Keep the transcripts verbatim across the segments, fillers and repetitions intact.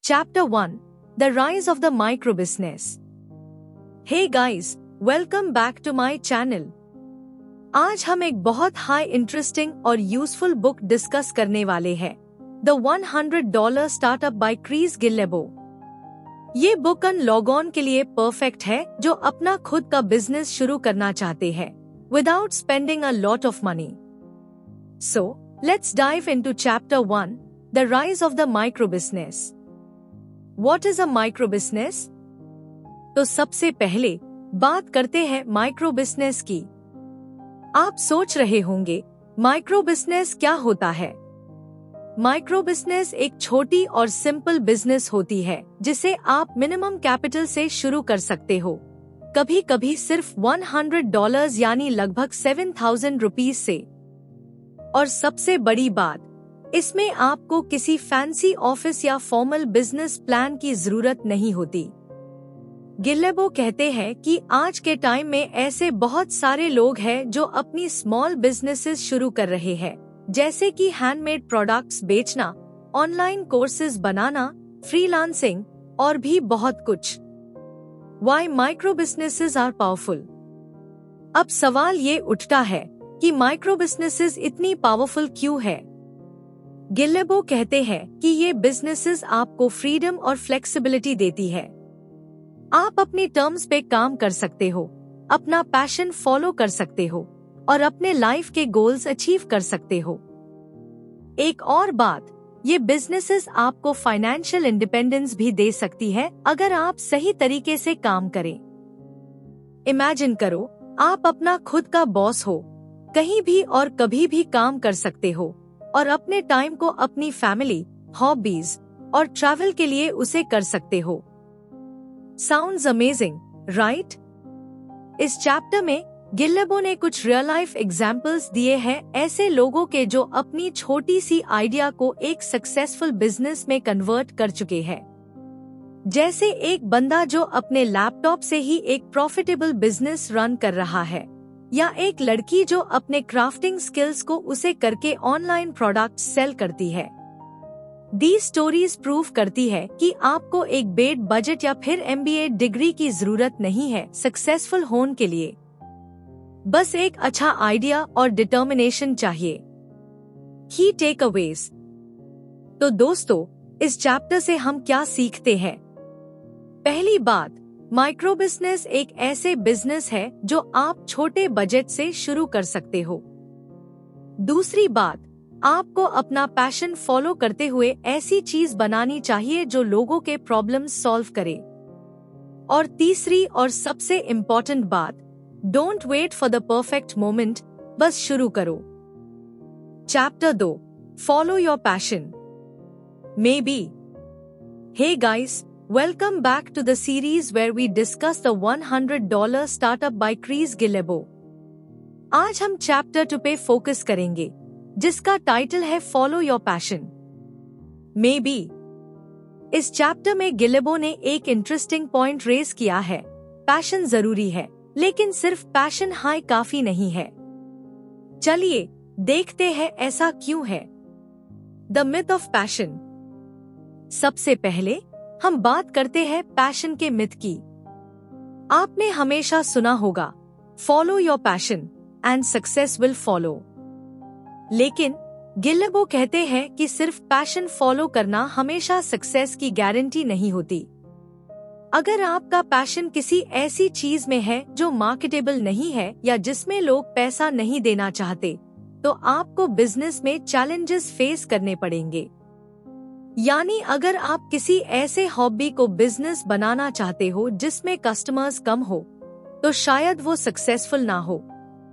Chapter one. The Rise of the Micro Business. Hey guys, welcome back to my channel. आज हम एक बहुत high interesting और useful book discuss करने वाले हैं, the one hundred dollar startup by Chris Guillebeau. ये book अन log on के लिए परफेक्ट है जो अपना खुद का बिजनेस शुरू करना चाहते हैं without spending a lot of money. So let's dive into chapter one, the rise of the micro business. What is a micro business? तो सबसे पहले बात करते हैं माइक्रो बिजनेस की। आप सोच रहे होंगे माइक्रो बिजनेस क्या होता है? माइक्रो बिजनेस एक छोटी और सिंपल बिजनेस होती है जिसे आप मिनिमम कैपिटल से शुरू कर सकते हो, कभी कभी सिर्फ हंड्रेड डॉलर्स यानी लगभग सेवन थाउजेंड रुपीज से। और सबसे बड़ी बात, इसमें आपको किसी फैंसी ऑफिस या फॉर्मल बिजनेस प्लान की जरूरत नहीं होती। गिलेबो कहते हैं कि आज के टाइम में ऐसे बहुत सारे लोग हैं जो अपनी स्मॉल बिजनेसेस शुरू कर रहे हैं, जैसे कि हैंडमेड प्रोडक्ट्स बेचना, ऑनलाइन कोर्सेज बनाना, फ्रीलांसिंग और भी बहुत कुछ। Why micro businesses are powerful? अब सवाल ये उठता है कि माइक्रो बिजनेसेस इतनी पावरफुल क्यों है? गिलेबो कहते हैं कि ये बिजनेसेस आपको फ्रीडम और फ्लेक्सिबिलिटी देती है। आप अपने टर्म्स पे काम कर सकते हो, अपना पैशन फॉलो कर सकते हो और अपने लाइफ के गोल्स अचीव कर सकते हो। एक और बात, ये बिजनेसेस आपको फाइनेंशियल इंडिपेंडेंस भी दे सकती है अगर आप सही तरीके से काम करें। इमेजिन करो, आप अपना खुद का बॉस हो, कहीं भी और कभी भी काम कर सकते हो और अपने टाइम को अपनी फैमिली, हॉबीज और ट्रैवल के लिए उसे कर सकते हो। Sounds amazing, right? इस चैप्टर में गिलेबो ने कुछ रियल लाइफ एग्जाम्पल्स दिए हैं ऐसे लोगों के जो अपनी छोटी सी आइडिया को एक सक्सेसफुल बिजनेस में कन्वर्ट कर चुके हैं। जैसे एक बंदा जो अपने लैपटॉप से ही एक प्रॉफिटेबल बिजनेस रन कर रहा है, या एक लड़की जो अपने क्राफ्टिंग स्किल्स को उसे करके ऑनलाइन प्रोडक्ट्स सेल करती है। दी स्टोरीज प्रूव करती है कि आपको एक बेड बजट या फिर एमबीए डिग्री की जरूरत नहीं है सक्सेसफुल होने के लिए। बस एक अच्छा आइडिया और डिटर्मिनेशन चाहिए। की टेकअवेज। तो दोस्तों, इस चैप्टर से हम क्या सीखते हैं? पहली बात, माइक्रो बिजनेस एक ऐसे बिजनेस है जो आप छोटे बजट से शुरू कर सकते हो। दूसरी बात, आपको अपना पैशन फॉलो करते हुए ऐसी चीज बनानी चाहिए जो लोगों के प्रॉब्लम्स सॉल्व करे। और तीसरी और सबसे इम्पोर्टेंट बात, don't wait for the perfect moment, बस शुरू करो। चैप्टर दो, follow your passion. Maybe. Hey guys, welcome back to the series where we discuss the one hundred dollar startup by Chris Guillebeau. आज हम chapter two पे focus करेंगे, जिसका title है follow your passion. Maybe. इस chapter में Guillebeau ने एक इंटरेस्टिंग पॉइंट रेज किया है, पैशन जरूरी है, लेकिन सिर्फ पैशन हाई काफी नहीं है। चलिए देखते हैं ऐसा क्यों है। The myth of passion. सबसे पहले हम बात करते हैं पैशन के मिथ की। आपने हमेशा सुना होगा, follow your passion and success will follow. लेकिन गिलेबो कहते हैं कि सिर्फ पैशन फॉलो करना हमेशा सक्सेस की गारंटी नहीं होती। अगर आपका पैशन किसी ऐसी चीज में है जो मार्केटेबल नहीं है या जिसमें लोग पैसा नहीं देना चाहते, तो आपको बिजनेस में चैलेंजेस फेस करने पड़ेंगे। यानी अगर आप किसी ऐसे हॉबी को बिजनेस बनाना चाहते हो जिसमें कस्टमर्स कम हो, तो शायद वो सक्सेसफुल ना हो।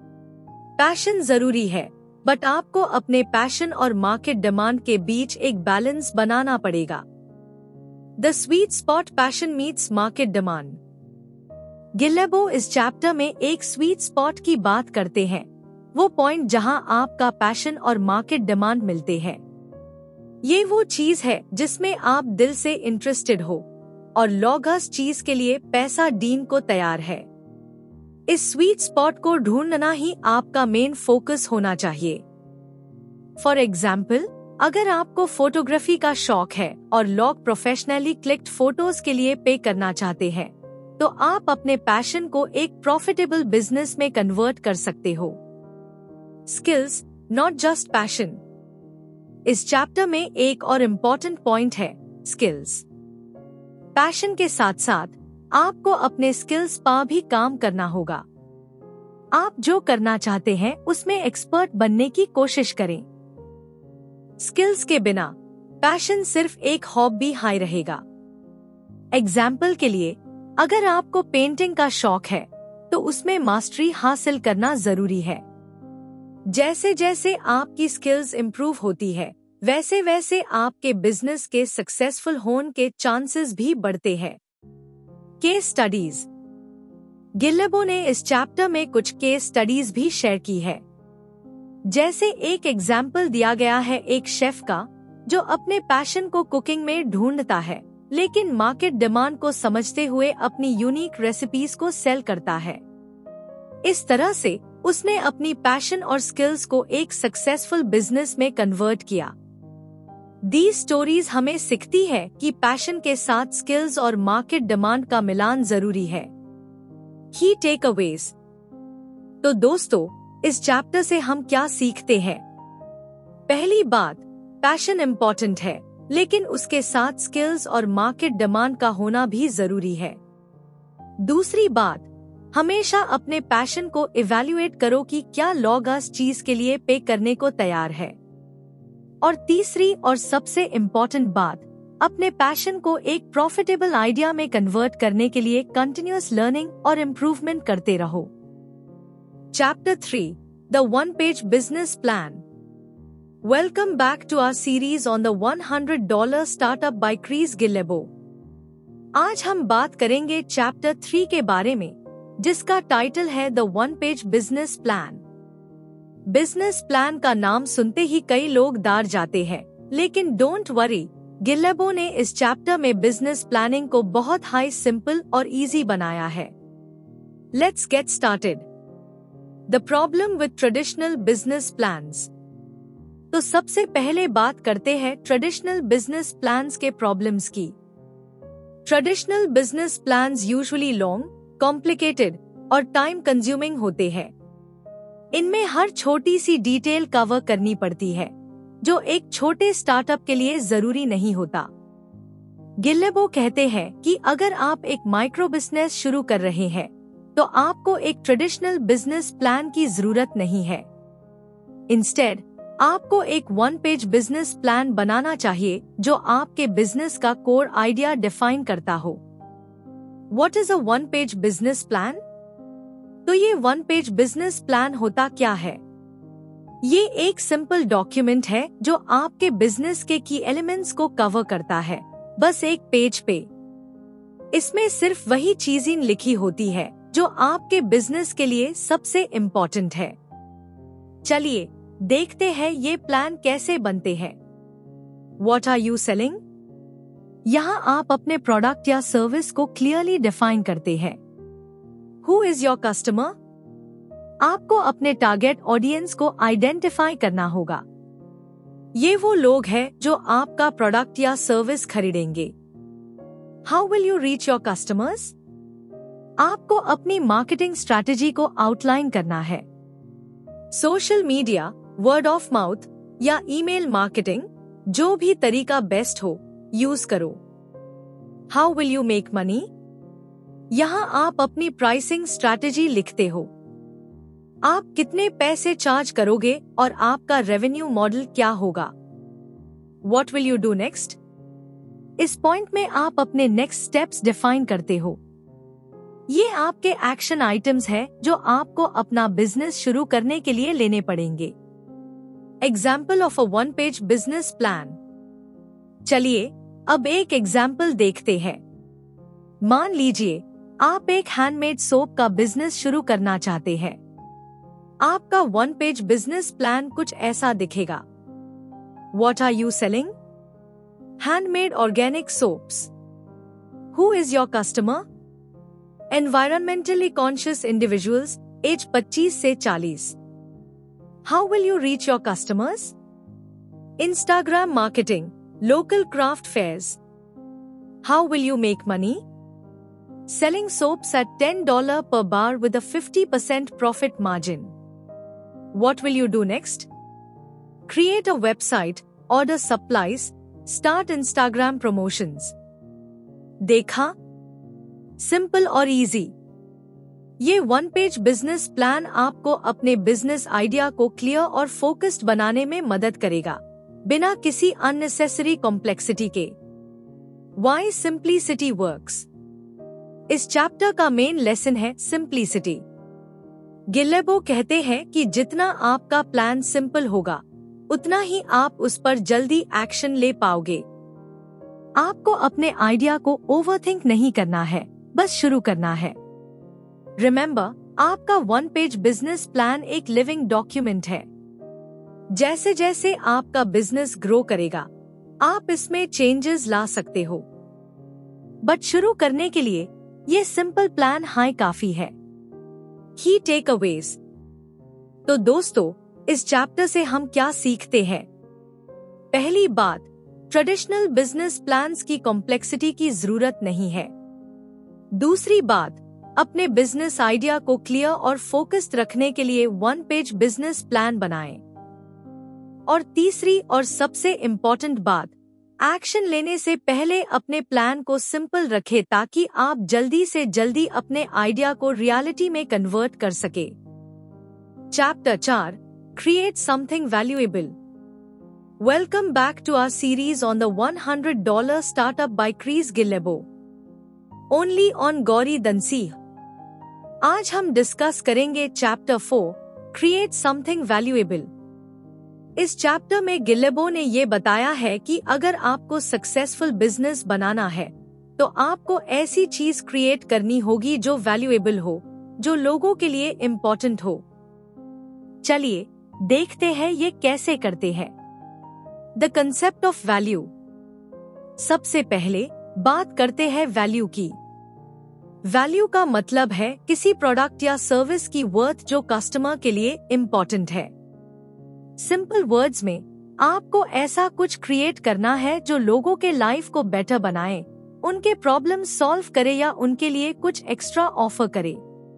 पैशन जरूरी है, बट आपको अपने पैशन और मार्केट डिमांड के बीच एक बैलेंस बनाना पड़ेगा। The sweet spot, passion meets market demand. Guillebeau इस चैप्टर में एक स्वीट स्पॉट की बात करते हैं, वो पॉइंट जहां आपका पैशन और मार्केट डिमांड मिलते हैं। ये वो चीज है जिसमें आप दिल से इंटरेस्टेड हो और लोग उस चीज के लिए पैसा देने को तैयार है। इस स्वीट स्पॉट को ढूंढना ही आपका मेन फोकस होना चाहिए। फॉर एग्जाम्पल, अगर आपको फोटोग्राफी का शौक है और लोग प्रोफेशनली क्लिक्ड फोटोज के लिए पे करना चाहते हैं, तो आप अपने पैशन को एक प्रॉफिटेबल बिजनेस में कन्वर्ट कर सकते हो। Skills, not just passion. इस चैप्टर में एक और इम्पोर्टेंट पॉइंट है, स्किल्स। पैशन के साथ साथ आपको अपने स्किल्स पर भी काम करना होगा। आप जो करना चाहते हैं उसमें एक्सपर्ट बनने की कोशिश करें। स्किल्स के बिना पैशन सिर्फ एक हॉबी हाई रहेगा। एग्जाम्पल के लिए, अगर आपको पेंटिंग का शौक है तो उसमें मास्टरी हासिल करना जरूरी है। जैसे जैसे आपकी स्किल्स इंप्रूव होती है, वैसे वैसे आपके बिजनेस के सक्सेसफुल होने के चांसेस भी बढ़ते हैं। Case studies. गिलेबो ने इस चैप्टर में कुछ केस स्टडीज भी शेयर की है। जैसे एक एग्जाम्पल दिया गया है एक शेफ का, जो अपने पैशन को कुकिंग में ढूंढता है, लेकिन मार्केट डिमांड को समझते हुए अपनी यूनिक रेसिपीज को सेल करता है। इस तरह से उसने अपनी पैशन और स्किल्स को एक सक्सेसफुल बिजनेस में कन्वर्ट किया। दी स्टोरीज हमें सिखाती है कि पैशन के साथ स्किल्स और मार्केट डिमांड का मिलान जरूरी है। की टेकअवेज। तो दोस्तों, इस चैप्टर से हम क्या सीखते हैं? पहली बात, पैशन इम्पोर्टेंट है, लेकिन उसके साथ स्किल्स और मार्केट डिमांड का होना भी जरूरी है। दूसरी बात, हमेशा अपने पैशन को इवैल्यूएट करो कि क्या लोग इस चीज के लिए पे करने को तैयार है। और तीसरी और सबसे इम्पोर्टेंट बात, अपने पैशन को एक प्रॉफिटेबल आइडिया में कन्वर्ट करने के लिए कंटिन्यूअस लर्निंग और इम्प्रूवमेंट करते रहो। Chapter three, The One Page Business Plan. Welcome back to our series on the one hundred dollar Startup by Chris Guillebeau. आज हम बात करेंगे चैप्टर थ्री के बारे में, जिसका टाइटल है the one page business plan. Business plan का नाम सुनते ही कई लोग डर जाते हैं, लेकिन डोंट वरी, गिलेबो ने इस चैप्टर में बिजनेस प्लानिंग को बहुत हाई सिंपल और इजी बनाया है। Let's get started. The problem with traditional business plans. तो सबसे पहले बात करते हैं ट्रेडिशनल बिजनेस प्लान्स के प्रॉब्लम्स की। Traditional business plans usually long, complicated और टाइम कंज्यूमिंग होते हैं। इनमें हर छोटी सी डिटेल कवर करनी पड़ती है, जो एक छोटे स्टार्टअप के लिए जरूरी नहीं होता। गिलेबो कहते हैं कि अगर आप एक माइक्रो बिजनेस शुरू कर रहे हैं, तो आपको एक ट्रेडिशनल बिजनेस प्लान की जरूरत नहीं है। इंस्टेड, आपको एक वन पेज बिजनेस प्लान बनाना चाहिए जो आपके बिजनेस का कोर आइडिया डिफाइन करता हो। What is a one page business plan? तो ये वन पेज बिजनेस प्लान होता क्या है? ये एक सिंपल डॉक्यूमेंट है जो आपके बिजनेस के की एलिमेंट्स को कवर करता है, बस एक पेज पे। इसमें सिर्फ वही चीजें लिखी होती है जो आपके बिजनेस के लिए सबसे इम्पोर्टेंट है। चलिए देखते हैं ये प्लान कैसे बनते हैं। What are you selling? यहाँ आप अपने प्रोडक्ट या सर्विस को क्लियरली डिफाइन करते हैं। Who is your customer? आपको अपने टारगेट ऑडियंस को आइडेंटिफाई करना होगा। ये वो लोग हैं जो आपका प्रोडक्ट या सर्विस खरीदेंगे। How will you reach your customers? आपको अपनी मार्केटिंग स्ट्रैटेजी को आउटलाइन करना है। Social media, word of mouth या ईमेल मार्केटिंग, जो भी तरीका बेस्ट हो, यूज करो। How will you make money? यहाँ आप अपनी प्राइसिंग स्ट्रैटेजी लिखते हो। आप कितने पैसे चार्ज करोगे और आपका रेवेन्यू मॉडल क्या होगा। What will you do next? इस पॉइंट में आप अपने नेक्स्ट स्टेप्स डिफाइन करते हो। ये आपके एक्शन आइटम्स हैं जो आपको अपना बिजनेस शुरू करने के लिए लेने पड़ेंगे। Example of a one page business plan. चलिए अब एक एग्जाम्पल देखते हैं। मान लीजिए आप एक हैंडमेड सोप का बिजनेस शुरू करना चाहते हैं। आपका वन पेज बिजनेस प्लान कुछ ऐसा दिखेगा। What are you selling? Handmade organic soaps. Who is your customer? Environmentally conscious individuals, age पच्चीस से चालीस. How will you reach your customers? Instagram marketing, local craft fairs. How will you make money? Selling soaps at ten dollars per bar with a fifty percent profit margin. What will you do next? Create a website, order supplies, start Instagram promotions. देखा? Simple और easy. ये one page business plan आपको अपने business idea को clear और focused बनाने में मदद करेगा, बिना किसी अननेसेसरी कॉम्प्लेक्सिटी के। Why simplicity works? इस चैप्टर का मेन लेसन है सिंप्लिसिटी। गिलेबो कहते हैं कि जितना आपका प्लान सिंपल होगा, उतना ही आप उस पर जल्दी एक्शन ले पाओगे। आपको अपने आइडिया को ओवरथिंक नहीं करना है, बस शुरू करना है। रिमेंबर, आपका वन पेज बिजनेस प्लान एक लिविंग डॉक्यूमेंट है। जैसे जैसे आपका बिजनेस ग्रो करेगा, आप इसमें चेंजेस ला सकते हो, बट शुरू करने के लिए ये सिंपल प्लान हाई काफी है। की टेकअवेज। तो दोस्तों, इस चैप्टर से हम क्या सीखते हैं? पहली बात, ट्रेडिशनल बिजनेस प्लान्स की कॉम्प्लेक्सिटी की जरूरत नहीं है। दूसरी बात, अपने बिजनेस आइडिया को क्लियर और फोकस्ड रखने के लिए वन पेज बिजनेस प्लान बनाएं। और तीसरी और सबसे इम्पोर्टेंट बात, एक्शन लेने से पहले अपने प्लान को सिंपल रखें ताकि आप जल्दी से जल्दी अपने आइडिया को रियलिटी में कन्वर्ट कर सके। चैप्टर चार, create something valuable. Welcome back to our series on the one hundred dollar startup by Chris Guillebeau, only on Gauri दनसीह। आज हम डिस्कस करेंगे chapter four, create something valuable. इस चैप्टर में गिलेबो ने ये बताया है कि अगर आपको सक्सेसफुल बिजनेस बनाना है, तो आपको ऐसी चीज क्रिएट करनी होगी जो वैल्यूएबल हो, जो लोगों के लिए इम्पोर्टेंट हो। चलिए देखते हैं ये कैसे करते हैं। The concept of value. सबसे पहले बात करते हैं वैल्यू की। वैल्यू का मतलब है किसी प्रोडक्ट या सर्विस की वर्थ जो कस्टमर के लिए इम्पोर्टेंट है। सिंपल वर्ड्स में, आपको ऐसा कुछ क्रिएट करना है जो लोगों के लाइफ को बेटर बनाए, उनके प्रॉब्लम सॉल्व करे या उनके लिए कुछ एक्स्ट्रा ऑफर करे।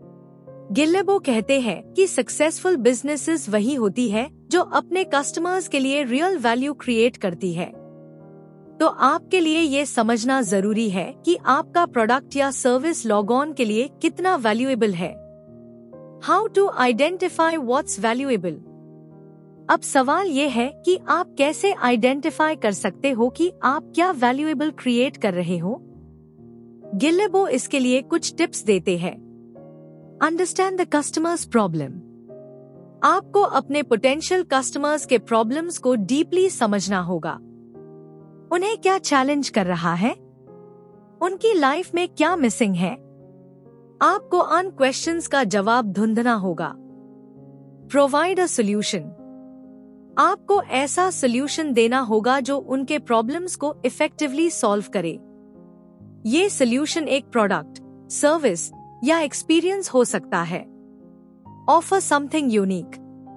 गिलेबो कहते हैं कि सक्सेसफुल बिजनेसेस वही होती है जो अपने कस्टमर्स के लिए रियल वैल्यू क्रिएट करती है। तो आपके लिए ये समझना जरूरी है कि आपका प्रोडक्ट या सर्विस लॉग ऑन के लिए कितना वैल्यूएबल है। How to identify what's valuable. अब सवाल ये है कि आप कैसे आइडेंटिफाई कर सकते हो कि आप क्या वैल्यूएबल क्रिएट कर रहे हो। गिलेबो इसके लिए कुछ टिप्स देते हैं। Understand the customer's problem. आपको अपने पोटेंशियल कस्टमर्स के प्रॉब्लम्स को डीपली समझना होगा। उन्हें क्या चैलेंज कर रहा है, उनकी लाइफ में क्या मिसिंग है। आपको अन क्वेश्चंस का जवाब ढूंढना होगा। Provide a solution. आपको ऐसा सॉल्यूशन देना होगा जो उनके प्रॉब्लम्स को इफेक्टिवली सॉल्व करे। ये सॉल्यूशन एक प्रोडक्ट, सर्विस या एक्सपीरियंस हो सकता है। Offer something unique.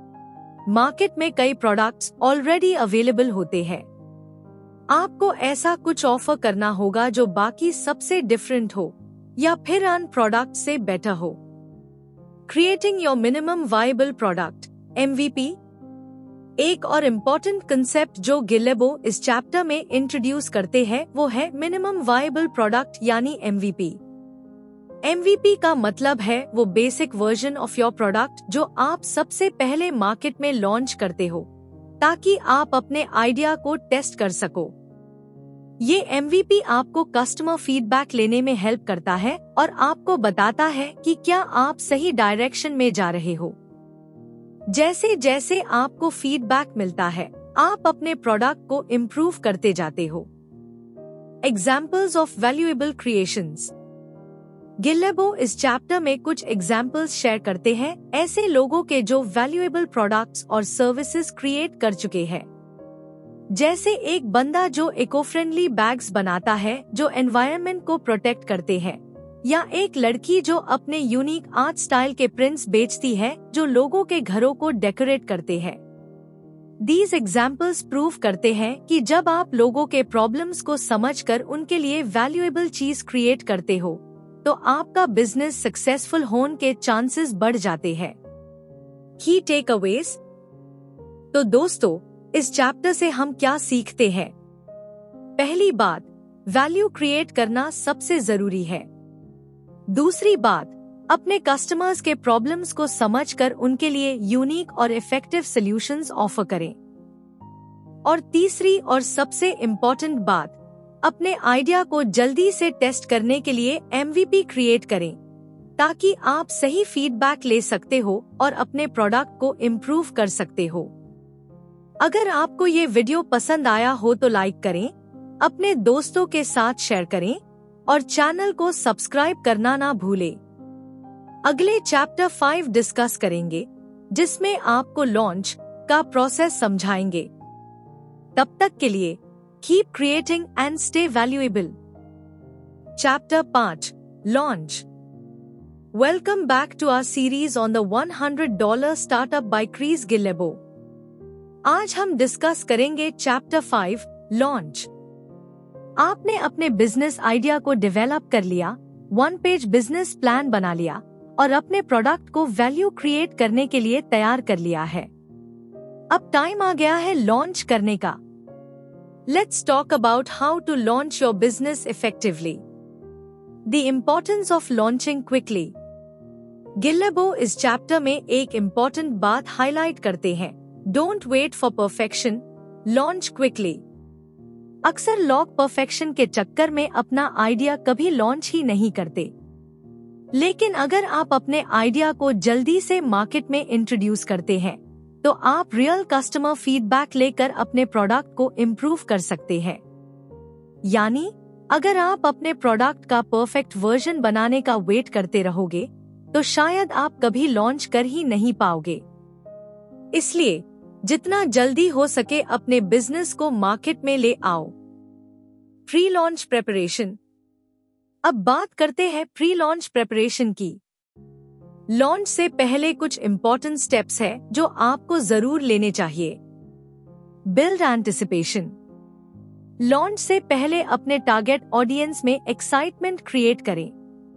मार्केट में कई प्रोडक्ट्स ऑलरेडी अवेलेबल होते हैं। आपको ऐसा कुछ ऑफर करना होगा जो बाकी सबसे डिफरेंट हो या फिर अन प्रोडक्ट से बेटर हो। Creating your minimum viable product, M V P. एक और इम्पोर्टेंट कंसेप्ट जो गिलेबो इस चैप्टर में इंट्रोड्यूस करते हैं वो है मिनिमम वायबल प्रोडक्ट यानी M V P. M V P का मतलब है वो basic version of your product जो आप सबसे पहले मार्केट में लॉन्च करते हो, ताकि आप अपने आइडिया को टेस्ट कर सको। ये एम वी पी आपको कस्टमर फीडबैक लेने में हेल्प करता है और आपको बताता है कि क्या आप सही डायरेक्शन में जा रहे हो। जैसे जैसे आपको फीडबैक मिलता है, आप अपने प्रोडक्ट को इम्प्रूव करते जाते हो। Examples of valuable creations. Guillebeau इस चैप्टर में कुछ एग्जाम्पल्स शेयर करते हैं ऐसे लोगों के जो वैल्यूएबल प्रोडक्ट्स और सर्विसेज क्रिएट कर चुके हैं। जैसे एक बंदा जो इको फ्रेंडली बैग्स बनाता है जो एनवायरनमेंट को प्रोटेक्ट करते हैं, या एक लड़की जो अपने यूनिक आर्ट स्टाइल के प्रिंट्स बेचती है जो लोगों के घरों को डेकोरेट करते हैं। These एग्जाम्पल्स प्रूव करते हैं कि जब आप लोगों के प्रॉब्लम्स को समझकर उनके लिए वैल्यूएबल चीज क्रिएट करते हो, तो आपका बिजनेस सक्सेसफुल होने के चांसेस बढ़ जाते हैं। की टेकअवेज। तो दोस्तों, इस चैप्टर से हम क्या सीखते हैं? पहली बात, वैल्यू क्रिएट करना सबसे जरूरी है। दूसरी बात, अपने कस्टमर्स के प्रॉब्लम्स को समझकर उनके लिए यूनिक और इफेक्टिव सॉल्यूशंस ऑफर करें। और तीसरी और सबसे इम्पोर्टेंट बात, अपने आइडिया को जल्दी से टेस्ट करने के लिए एम वी पी क्रिएट करें, ताकि आप सही फीडबैक ले सकते हो और अपने प्रोडक्ट को इम्प्रूव कर सकते हो। अगर आपको ये वीडियो पसंद आया हो तो लाइक करें, अपने दोस्तों के साथ शेयर करें और चैनल को सब्सक्राइब करना ना भूलें। अगले चैप्टर फाइव डिस्कस करेंगे, जिसमें आपको लॉन्च का प्रोसेस समझाएंगे। तब तक के लिए keep creating and stay valuable. Chapter पाँच, launch. Welcome back to our series on the one hundred dollar startup by Chris Guillebeau. आज हम डिस्कस करेंगे चैप्टर फाइव, लॉन्च। आपने अपने बिजनेस आइडिया को डेवलप कर लिया, वन पेज बिजनेस प्लान बना लिया और अपने प्रोडक्ट को वैल्यू क्रिएट करने के लिए तैयार कर लिया है। अब टाइम आ गया है लॉन्च करने का। Let's talk about how to launch your business effectively. The importance of launching quickly. Guillebeau इस चैप्टर में एक इम्पोर्टेंट बात हाईलाइट करते हैं, don't wait for perfection, launch quickly. अक्सर लोग परफेक्शन के चक्कर में अपना आइडिया कभी लॉन्च ही नहीं करते, लेकिन अगर आप अपने आइडिया को जल्दी से मार्केट में इंट्रोड्यूस करते हैं, तो आप रियल कस्टमर फीडबैक लेकर अपने प्रोडक्ट को इम्प्रूव कर सकते हैं। यानी अगर आप अपने प्रोडक्ट का परफेक्ट वर्जन बनाने का वेट करते रहोगे, तो शायद आप कभी लॉन्च कर ही नहीं पाओगे। इसलिए जितना जल्दी हो सके अपने बिजनेस को मार्केट में ले आओ। Pre launch preparation. अब बात करते हैं प्री लॉन्च प्रेपरेशन की। लॉन्च से पहले कुछ इम्पोर्टेंट स्टेप्स है जो आपको जरूर लेने चाहिए। Build anticipation. लॉन्च से पहले अपने टारगेट ऑडियंस में एक्साइटमेंट क्रिएट करें।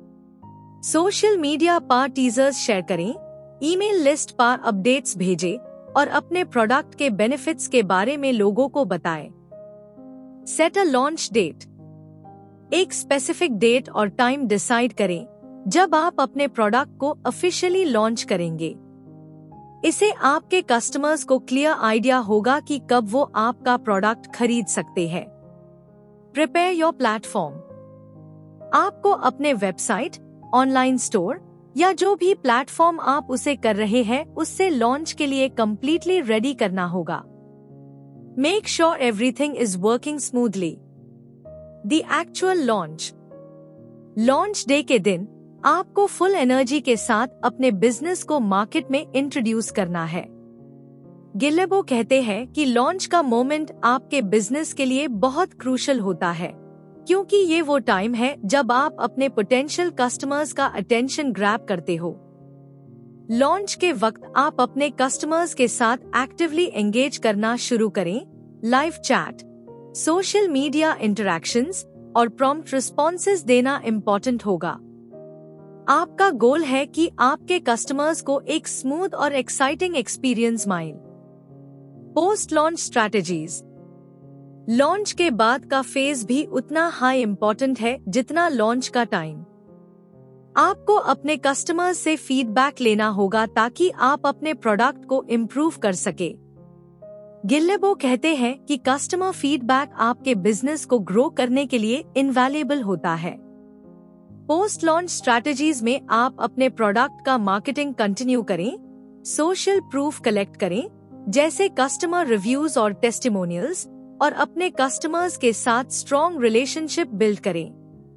सोशल मीडिया पर टीजर्स शेयर करें, ईमेल लिस्ट पर अपडेट्स भेजें और अपने प्रोडक्ट के बेनिफिट्स के बारे में लोगों को बताएं। Set a launch date. एक स्पेसिफिक डेट और टाइम डिसाइड करें जब आप अपने प्रोडक्ट को ऑफिशियली लॉन्च करेंगे। इसे आपके कस्टमर्स को क्लियर आइडिया होगा कि कब वो आपका प्रोडक्ट खरीद सकते हैं। Prepare your platform. आपको अपने वेबसाइट, ऑनलाइन स्टोर या जो भी प्लेटफॉर्म आप उसे कर रहे हैं, उससे लॉन्च के लिए कंप्लीटली रेडी करना होगा। Make sure everything is working smoothly. The actual launch. Launch day के दिन आपको फुल एनर्जी के साथ अपने बिजनेस को मार्केट में इंट्रोड्यूस करना है। गिलेबो कहते हैं कि लॉन्च का मोमेंट आपके बिजनेस के लिए बहुत क्रूशल होता है, क्योंकि ये वो टाइम है जब आप अपने पोटेंशियल कस्टमर्स का अटेंशन ग्रैब करते हो। लॉन्च के वक्त आप अपने कस्टमर्स के साथ एक्टिवली एंगेज करना शुरू करें। Live chat, social media interactions और प्रॉम्प्ट रिस्पॉन्सेज देना इम्पोर्टेंट होगा। आपका गोल है कि आपके कस्टमर्स को एक स्मूथ और एक्साइटिंग एक्सपीरियंस मिले। Post launch strategies. लॉन्च के बाद का फेज भी उतना हाई इम्पोर्टेंट है जितना लॉन्च का टाइम। आपको अपने कस्टमर्स से फीडबैक लेना होगा ताकि आप अपने प्रोडक्ट को इम्प्रूव कर सके। गिलेबो कहते हैं कि कस्टमर फीडबैक आपके बिजनेस को ग्रो करने के लिए इनवैल्यूएबल होता है। पोस्ट लॉन्च स्ट्रैटेजीज में आप अपने प्रोडक्ट का मार्केटिंग कंटिन्यू करें, सोशल प्रूफ कलेक्ट करें, जैसे कस्टमर रिव्यूज और टेस्टिमोनियल्स, और अपने कस्टमर्स के साथ स्ट्रॉन्ग रिलेशनशिप बिल्ड करें।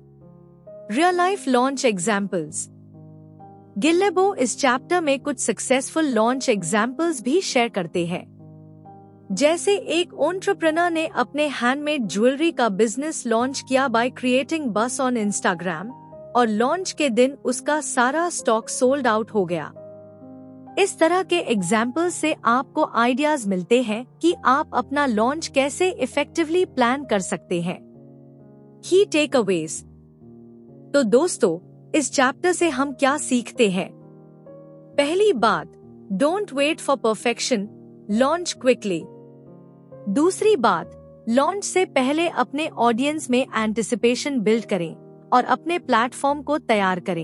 Real life launch examples. Guillebeau इस चैप्टर में कुछ सक्सेसफुल लॉन्च एग्जाम्पल्स भी शेयर करते हैं। जैसे एक एंटरप्रेन्योर ने अपने हैंडमेड ज्वेलरी का बिजनेस लॉन्च किया by creating buzz on Instagram, और लॉन्च के दिन उसका सारा स्टॉक सोल्ड आउट हो गया। इस तरह के एग्जाम्पल्स से आपको आइडियाज मिलते हैं कि आप अपना लॉन्च कैसे इफेक्टिवली प्लान कर सकते हैं। की टेकअवेज। तो दोस्तों, इस चैप्टर से हम क्या सीखते हैं? पहली बात, don't wait for perfection, launch quickly. दूसरी बात, लॉन्च से पहले अपने ऑडियंस में एंटिसिपेशन बिल्ड करें और अपने प्लेटफॉर्म को तैयार करें।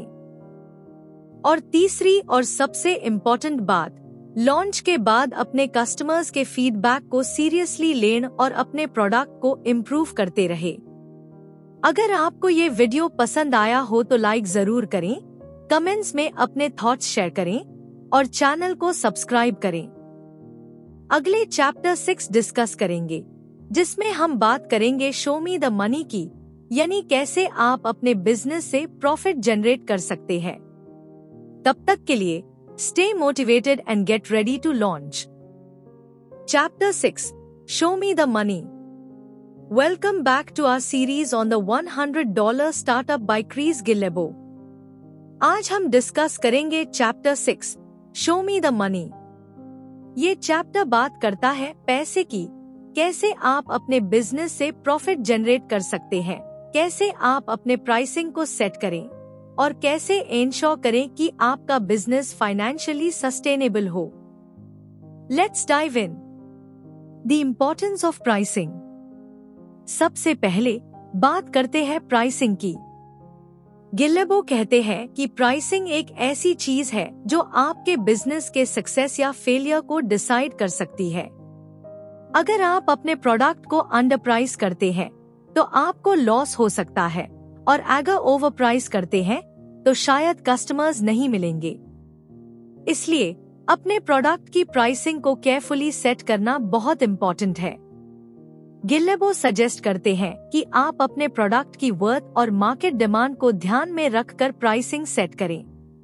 और तीसरी और सबसे इम्पोर्टेंट बात, लॉन्च के बाद अपने कस्टमर्स के फीडबैक को सीरियसली लें और अपने प्रोडक्ट को इम्प्रूव करते रहे। अगर आपको ये वीडियो पसंद आया हो तो लाइक जरूर करें, कमेंट्स में अपने थॉट्स शेयर करें और चैनल को सब्सक्राइब करें। अगले चैप्टर सिक्स डिस्कस करेंगे, जिसमें हम बात करेंगे शो मी द मनी की, यानी कैसे आप अपने बिजनेस से प्रॉफिट जनरेट कर सकते हैं। तब तक के लिए stay motivated and get ready to launch. Chapter six, show me the money. Welcome back to our series on the one hundred dollar startup by Chris Guillebeau. आज हम डिस्कस करेंगे chapter six, show me the money. ये chapter बात करता है पैसे की, कैसे आप अपने बिजनेस से प्रॉफिट जनरेट कर सकते हैं, कैसे आप अपने प्राइसिंग को सेट करें और कैसे एंश्योर करें कि आपका बिजनेस फाइनेंशियली सस्टेनेबल हो। Let's dive in. The importance of pricing. सबसे पहले बात करते हैं प्राइसिंग की। गिलेबो कहते हैं कि प्राइसिंग एक ऐसी चीज है जो आपके बिजनेस के सक्सेस या फेलियर को डिसाइड कर सकती है। अगर आप अपने प्रोडक्ट को अंडर प्राइस करते हैं तो आपको लॉस हो सकता है, और अगर ओवर प्राइस करते हैं तो शायद कस्टमर्स नहीं मिलेंगे। इसलिए अपने प्रोडक्ट की प्राइसिंग को केयरफुली सेट करना बहुत इम्पोर्टेंट है। गिलेबो सजेस्ट करते हैं कि आप अपने प्रोडक्ट की वर्थ और मार्केट डिमांड को ध्यान में रखकर प्राइसिंग सेट करें।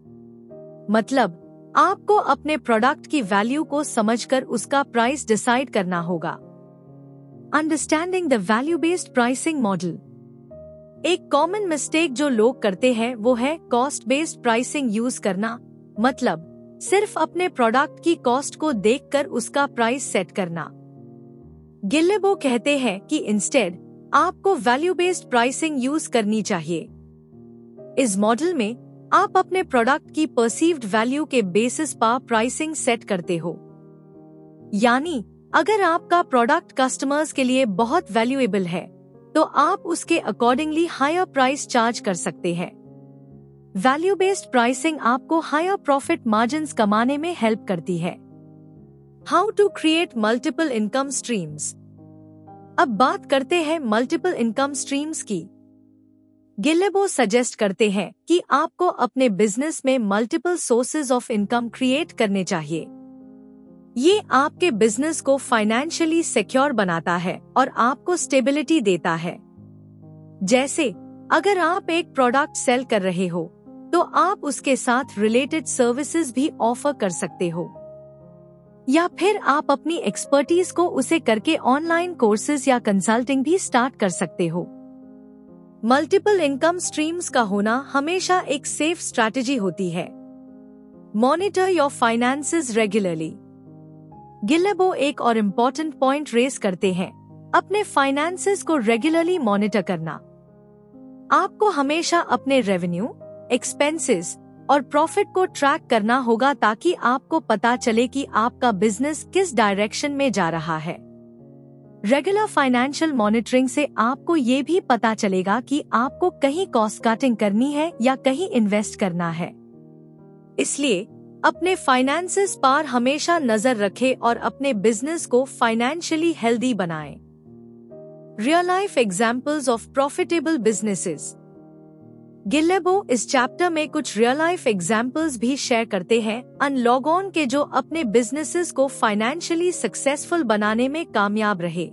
मतलब, आपको अपने प्रोडक्ट की वैल्यू को समझकर उसका प्राइस डिसाइड करना होगा। Understanding the value based pricing model. एक कॉमन मिस्टेक जो लोग करते हैं वो है कॉस्ट बेस्ड प्राइसिंग यूज करना। मतलब, सिर्फ अपने प्रोडक्ट की कॉस्ट को देखकर उसका प्राइस सेट करना। गिलेबो कहते हैं कि इंस्टेड आपको वैल्यू बेस्ड प्राइसिंग यूज करनी चाहिए। इस मॉडल में आप अपने प्रोडक्ट की परसीव्ड वैल्यू के बेसिस पर प्राइसिंग सेट करते हो। यानी अगर आपका प्रोडक्ट कस्टमर्स के लिए बहुत वैल्यूएबल है तो आप उसके अकॉर्डिंगली हायर प्राइस चार्ज कर सकते हैं। वैल्यू बेस्ड प्राइसिंग आपको हायर प्रॉफिट मार्जिन्स कमाने में हेल्प करती है। How to create multiple income streams. अब बात करते हैं मल्टीपल इनकम स्ट्रीम्स की। गिलेबो सजेस्ट करते हैं कि आपको अपने बिजनेस में multiple sources of income create करने चाहिए। ये आपके बिजनेस को फाइनेंशियली सिक्योर बनाता है और आपको स्टेबिलिटी देता है। जैसे अगर आप एक प्रोडक्ट सेल कर रहे हो तो आप उसके साथ रिलेटेड सर्विसेज भी ऑफर कर सकते हो, या फिर आप अपनी एक्सपर्टीज को उसे करके ऑनलाइन कोर्सेज या कंसल्टिंग भी स्टार्ट कर सकते हो। मल्टीपल इनकम स्ट्रीम्स का होना हमेशा एक सेफ स्ट्रैटेजी होती है। Monitor your finances regularly. Guillebeau एक और इम्पोर्टेंट पॉइंट रेस करते हैं, अपने फाइनेंसेस को रेगुलरली मॉनिटर करना। आपको हमेशा अपने रेवेन्यू, एक्सपेंसेस और प्रॉफिट को ट्रैक करना होगा ताकि आपको पता चले कि आपका बिजनेस किस डायरेक्शन में जा रहा है। रेगुलर फाइनेंशियल मॉनिटरिंग से आपको ये भी पता चलेगा कि आपको कहीं कॉस्ट कटिंग करनी है या कहीं इन्वेस्ट करना है। इसलिए अपने फाइनेंसेस पर हमेशा नजर रखें और अपने बिजनेस को फाइनेंशियली हेल्दी बनाएं। Real life examples of profitable businesses. Guillebeau इस चैप्टर में कुछ रियल लाइफ एग्जाम्पल्स भी शेयर करते हैं अनलॉगऑन के, जो अपने बिजनेसेस को फाइनेंशियली सक्सेसफुल बनाने में कामयाब रहे।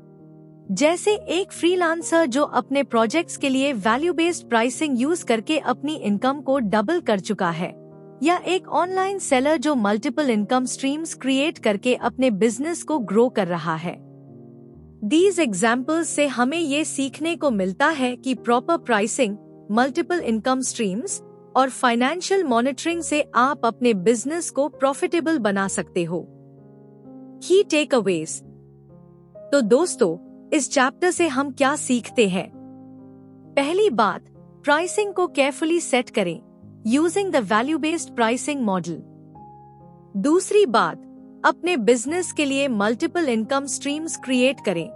जैसे एक फ्रीलांसर जो अपने प्रोजेक्ट्स के लिए वैल्यू बेस्ड प्राइसिंग यूज करके अपनी इनकम को डबल कर चुका है, या एक ऑनलाइन सेलर जो मल्टीपल इनकम स्ट्रीम्स क्रिएट करके अपने बिजनेस को ग्रो कर रहा है। These एग्जाम्पल्स से हमें ये सीखने को मिलता है कि proper pricing, multiple income streams और फाइनेंशियल मॉनिटरिंग से आप अपने बिजनेस को प्रॉफिटेबल बना सकते हो। की टेकअवेज। तो दोस्तों, इस चैप्टर से हम क्या सीखते हैं? पहली बात, प्राइसिंग को केयरफुली सेट करें using the value based pricing model. दूसरी बात, अपने बिजनेस के लिए मल्टीपल इनकम स्ट्रीम्स क्रिएट करें।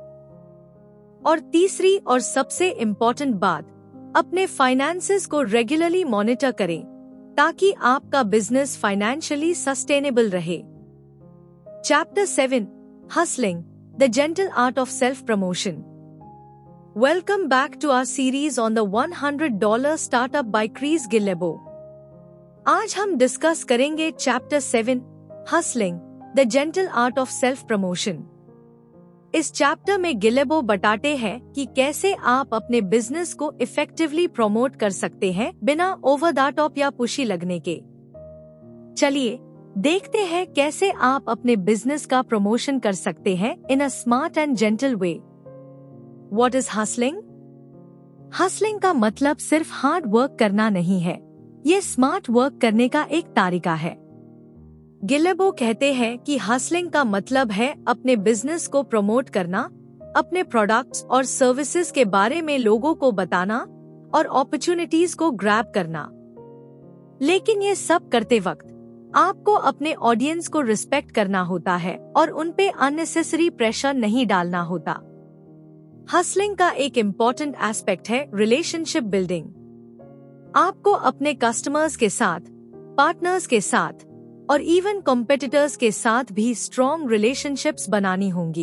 और तीसरी और सबसे इम्पोर्टेंट बात, अपने फाइनेंसेस को रेगुलरली मॉनिटर करें ताकि आपका बिजनेस फाइनेंशियली सस्टेनेबल रहे। Chapter seven, hustling, the gentle art of self promotion. Welcome back to our series on the one hundred dollar startup by Chris Guillebeau. आज हम डिस्कस करेंगे chapter seven, hustling, the gentle art of self promotion. इस chapter में Guillebeau बताते हैं कि कैसे आप अपने बिजनेस को इफेक्टिवली प्रमोट कर सकते हैं बिना ओवर द टॉप या पुशी लगने के। चलिए देखते हैं कैसे आप अपने बिजनेस का प्रमोशन कर सकते हैं in a smart and gentle way. What is hustling? Hustling का मतलब सिर्फ हार्ड वर्क करना नहीं है, ये स्मार्ट वर्क करने का एक तरीका है। गिलेबो कहते हैं कि हसलिंग का मतलब है अपने बिजनेस को प्रमोट करना, अपने प्रोडक्ट्स और सर्विसेज के बारे में लोगों को बताना और अपॉर्चुनिटीज को ग्रैब करना। लेकिन ये सब करते वक्त आपको अपने ऑडियंस को रिस्पेक्ट करना होता है और उन पे अननेसेसरी प्रेशर नहीं डालना होता। हसलिंग का एक इम्पॉर्टेंट एस्पेक्ट है रिलेशनशिप बिल्डिंग। आपको अपने कस्टमर्स के साथ, पार्टनर्स के साथ और इवन कॉम्पिटिटर्स के साथ भी स्ट्रॉन्ग रिलेशनशिप्स बनानी होंगी।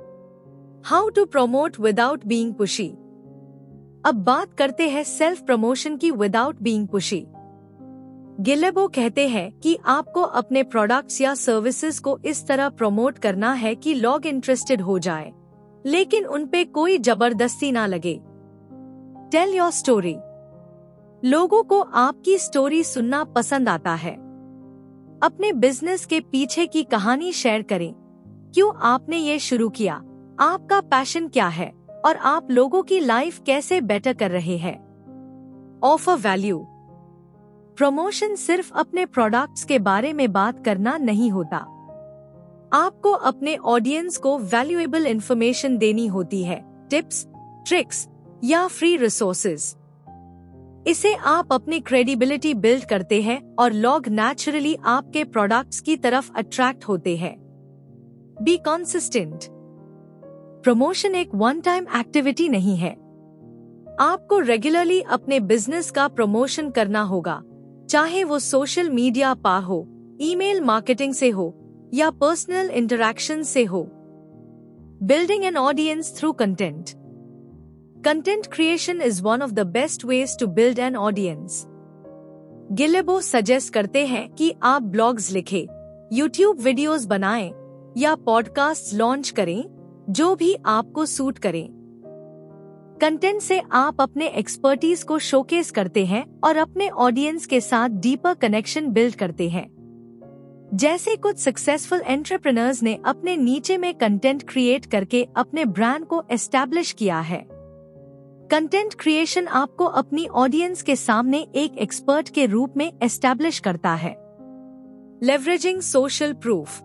How to promote without being pushy. अब बात करते हैं सेल्फ प्रमोशन की विदाउट बीइंग पुशी। गिलेबो कहते हैं कि आपको अपने प्रोडक्ट्स या सर्विसेज को इस तरह प्रमोट करना है कि लोग इंटरेस्टेड हो जाए, लेकिन उन पे कोई जबरदस्ती ना लगे। Tell your story. लोगों को आपकी स्टोरी सुनना पसंद आता है। अपने बिजनेस के पीछे की कहानी शेयर करें। क्यों आपने ये शुरू किया, आपका पैशन क्या है और आप लोगों की लाइफ कैसे बेटर कर रहे हैं। Offer value. प्रमोशन सिर्फ अपने प्रोडक्ट्स के बारे में बात करना नहीं होता, आपको अपने ऑडियंस को वैल्यूएबल इंफॉर्मेशन देनी होती है, टिप्स, ट्रिक्स या फ्री रिसोर्सेज। इसे आप अपनी क्रेडिबिलिटी बिल्ड करते हैं और लोग नेचुरली आपके प्रोडक्ट्स की तरफ अट्रैक्ट होते हैं। Be consistent. प्रमोशन एक वन टाइम एक्टिविटी नहीं है, आपको रेगुलरली अपने बिजनेस का प्रमोशन करना होगा, चाहे वो सोशल मीडिया पर हो, ईमेल मार्केटिंग से हो या पर्सनल इंटरैक्शन से हो। Building an audience through content. Content creation is one of the best ways to build an audience. Guillebeau suggest करते हैं कि आप ब्लॉग्स लिखें, यूट्यूब वीडियोस बनाएं या पॉडकास्ट लॉन्च करें, जो भी आपको सूट करें। कंटेंट से आप अपने एक्सपर्टीज को शोकेस करते हैं और अपने ऑडियंस के साथ डीपर कनेक्शन बिल्ड करते हैं। जैसे कुछ सक्सेसफुल एंटरप्रेन्योर्स ने अपने नीचे में कंटेंट क्रिएट करके अपने ब्रांड को एस्टैब्लिश किया है। कंटेंट क्रिएशन आपको अपनी ऑडियंस के सामने एक एक्सपर्ट के रूप में एस्टैब्लिश करता है। Leveraging social proof.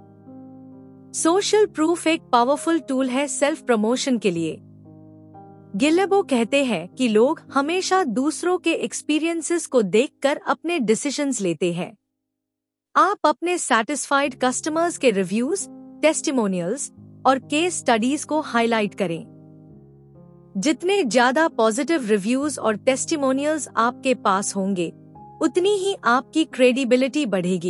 Social proof एक पावरफुल टूल है सेल्फ प्रमोशन के लिए। गिलेबो कहते हैं कि लोग हमेशा दूसरों के एक्सपीरियंसेस को देखकर अपने डिसीजंस लेते हैं। आप अपने सैटिस्फाइड कस्टमर्स के रिव्यूज, टेस्टिमोनियल्स और केस स्टडीज को हाईलाइट करें। जितने ज्यादा पॉजिटिव रिव्यूज और टेस्टिमोनियल्स आपके पास होंगे, उतनी ही आपकी क्रेडिबिलिटी बढ़ेगी।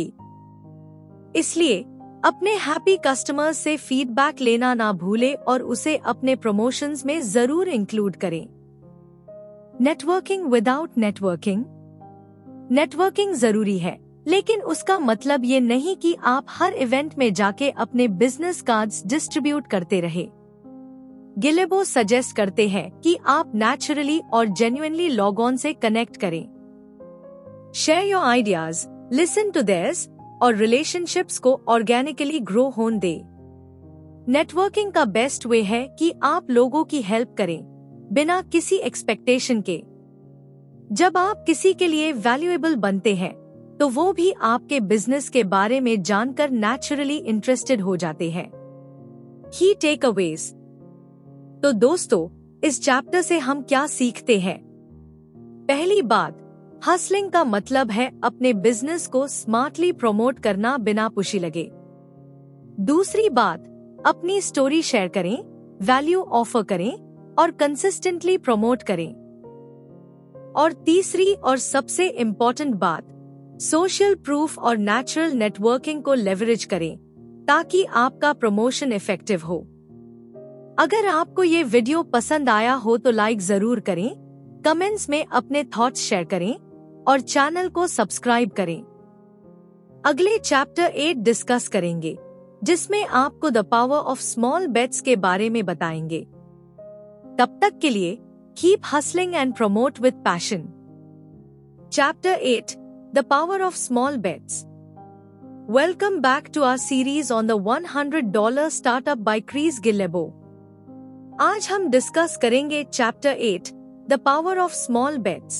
इसलिए अपने हैप्पी कस्टमर्स से फीडबैक लेना ना भूलें और उसे अपने प्रमोशंस में जरूर इंक्लूड करें। Networking without networking. नेटवर्किंग जरूरी है, लेकिन उसका मतलब ये नहीं कि आप हर इवेंट में जाके अपने बिजनेस कार्ड्स डिस्ट्रीब्यूट करते रहे। गिलेबो सजेस्ट करते हैं कि आप नेचुरली और जेन्युइनली लॉग ऑन से कनेक्ट करें। Share your ideas, listen to theirs और रिलेशनशिप्स को ऑर्गेनिकली ग्रो होने दे। नेटवर्किंग का बेस्ट वे है कि आप लोगों की हेल्प करें बिना किसी एक्सपेक्टेशन के। जब आप किसी के लिए वैल्यूएबल बनते हैं तो वो भी आपके बिजनेस के बारे में जानकर नेचुरली इंटरेस्टेड हो जाते हैं। की टेकअवेज। तो दोस्तों, इस चैप्टर से हम क्या सीखते हैं? पहली बात, हसलिंग का मतलब है अपने बिजनेस को स्मार्टली प्रमोट करना बिना पुशी लगे। दूसरी बात, अपनी स्टोरी शेयर करें, वैल्यू ऑफर करें और कंसिस्टेंटली प्रमोट करें। और तीसरी और सबसे इम्पोर्टेंट बात, सोशल प्रूफ और नेचुरल नेटवर्किंग को लेवरेज करें ताकि आपका प्रमोशन इफेक्टिव हो। अगर आपको ये वीडियो पसंद आया हो तो लाइक जरूर करें, कमेंट्स में अपने थॉट्स शेयर करें और चैनल को सब्सक्राइब करें। अगले चैप्टर एट डिस्कस करेंगे जिसमें आपको the power of small bets के बारे में बताएंगे। तब तक के लिए keep hustling and promote with passion. Chapter eight, the power of small bets. Welcome back to our series on the one hundred dollar startup by Chris Guillebeau. आज हम डिस्कस करेंगे chapter eight, the power of small bets.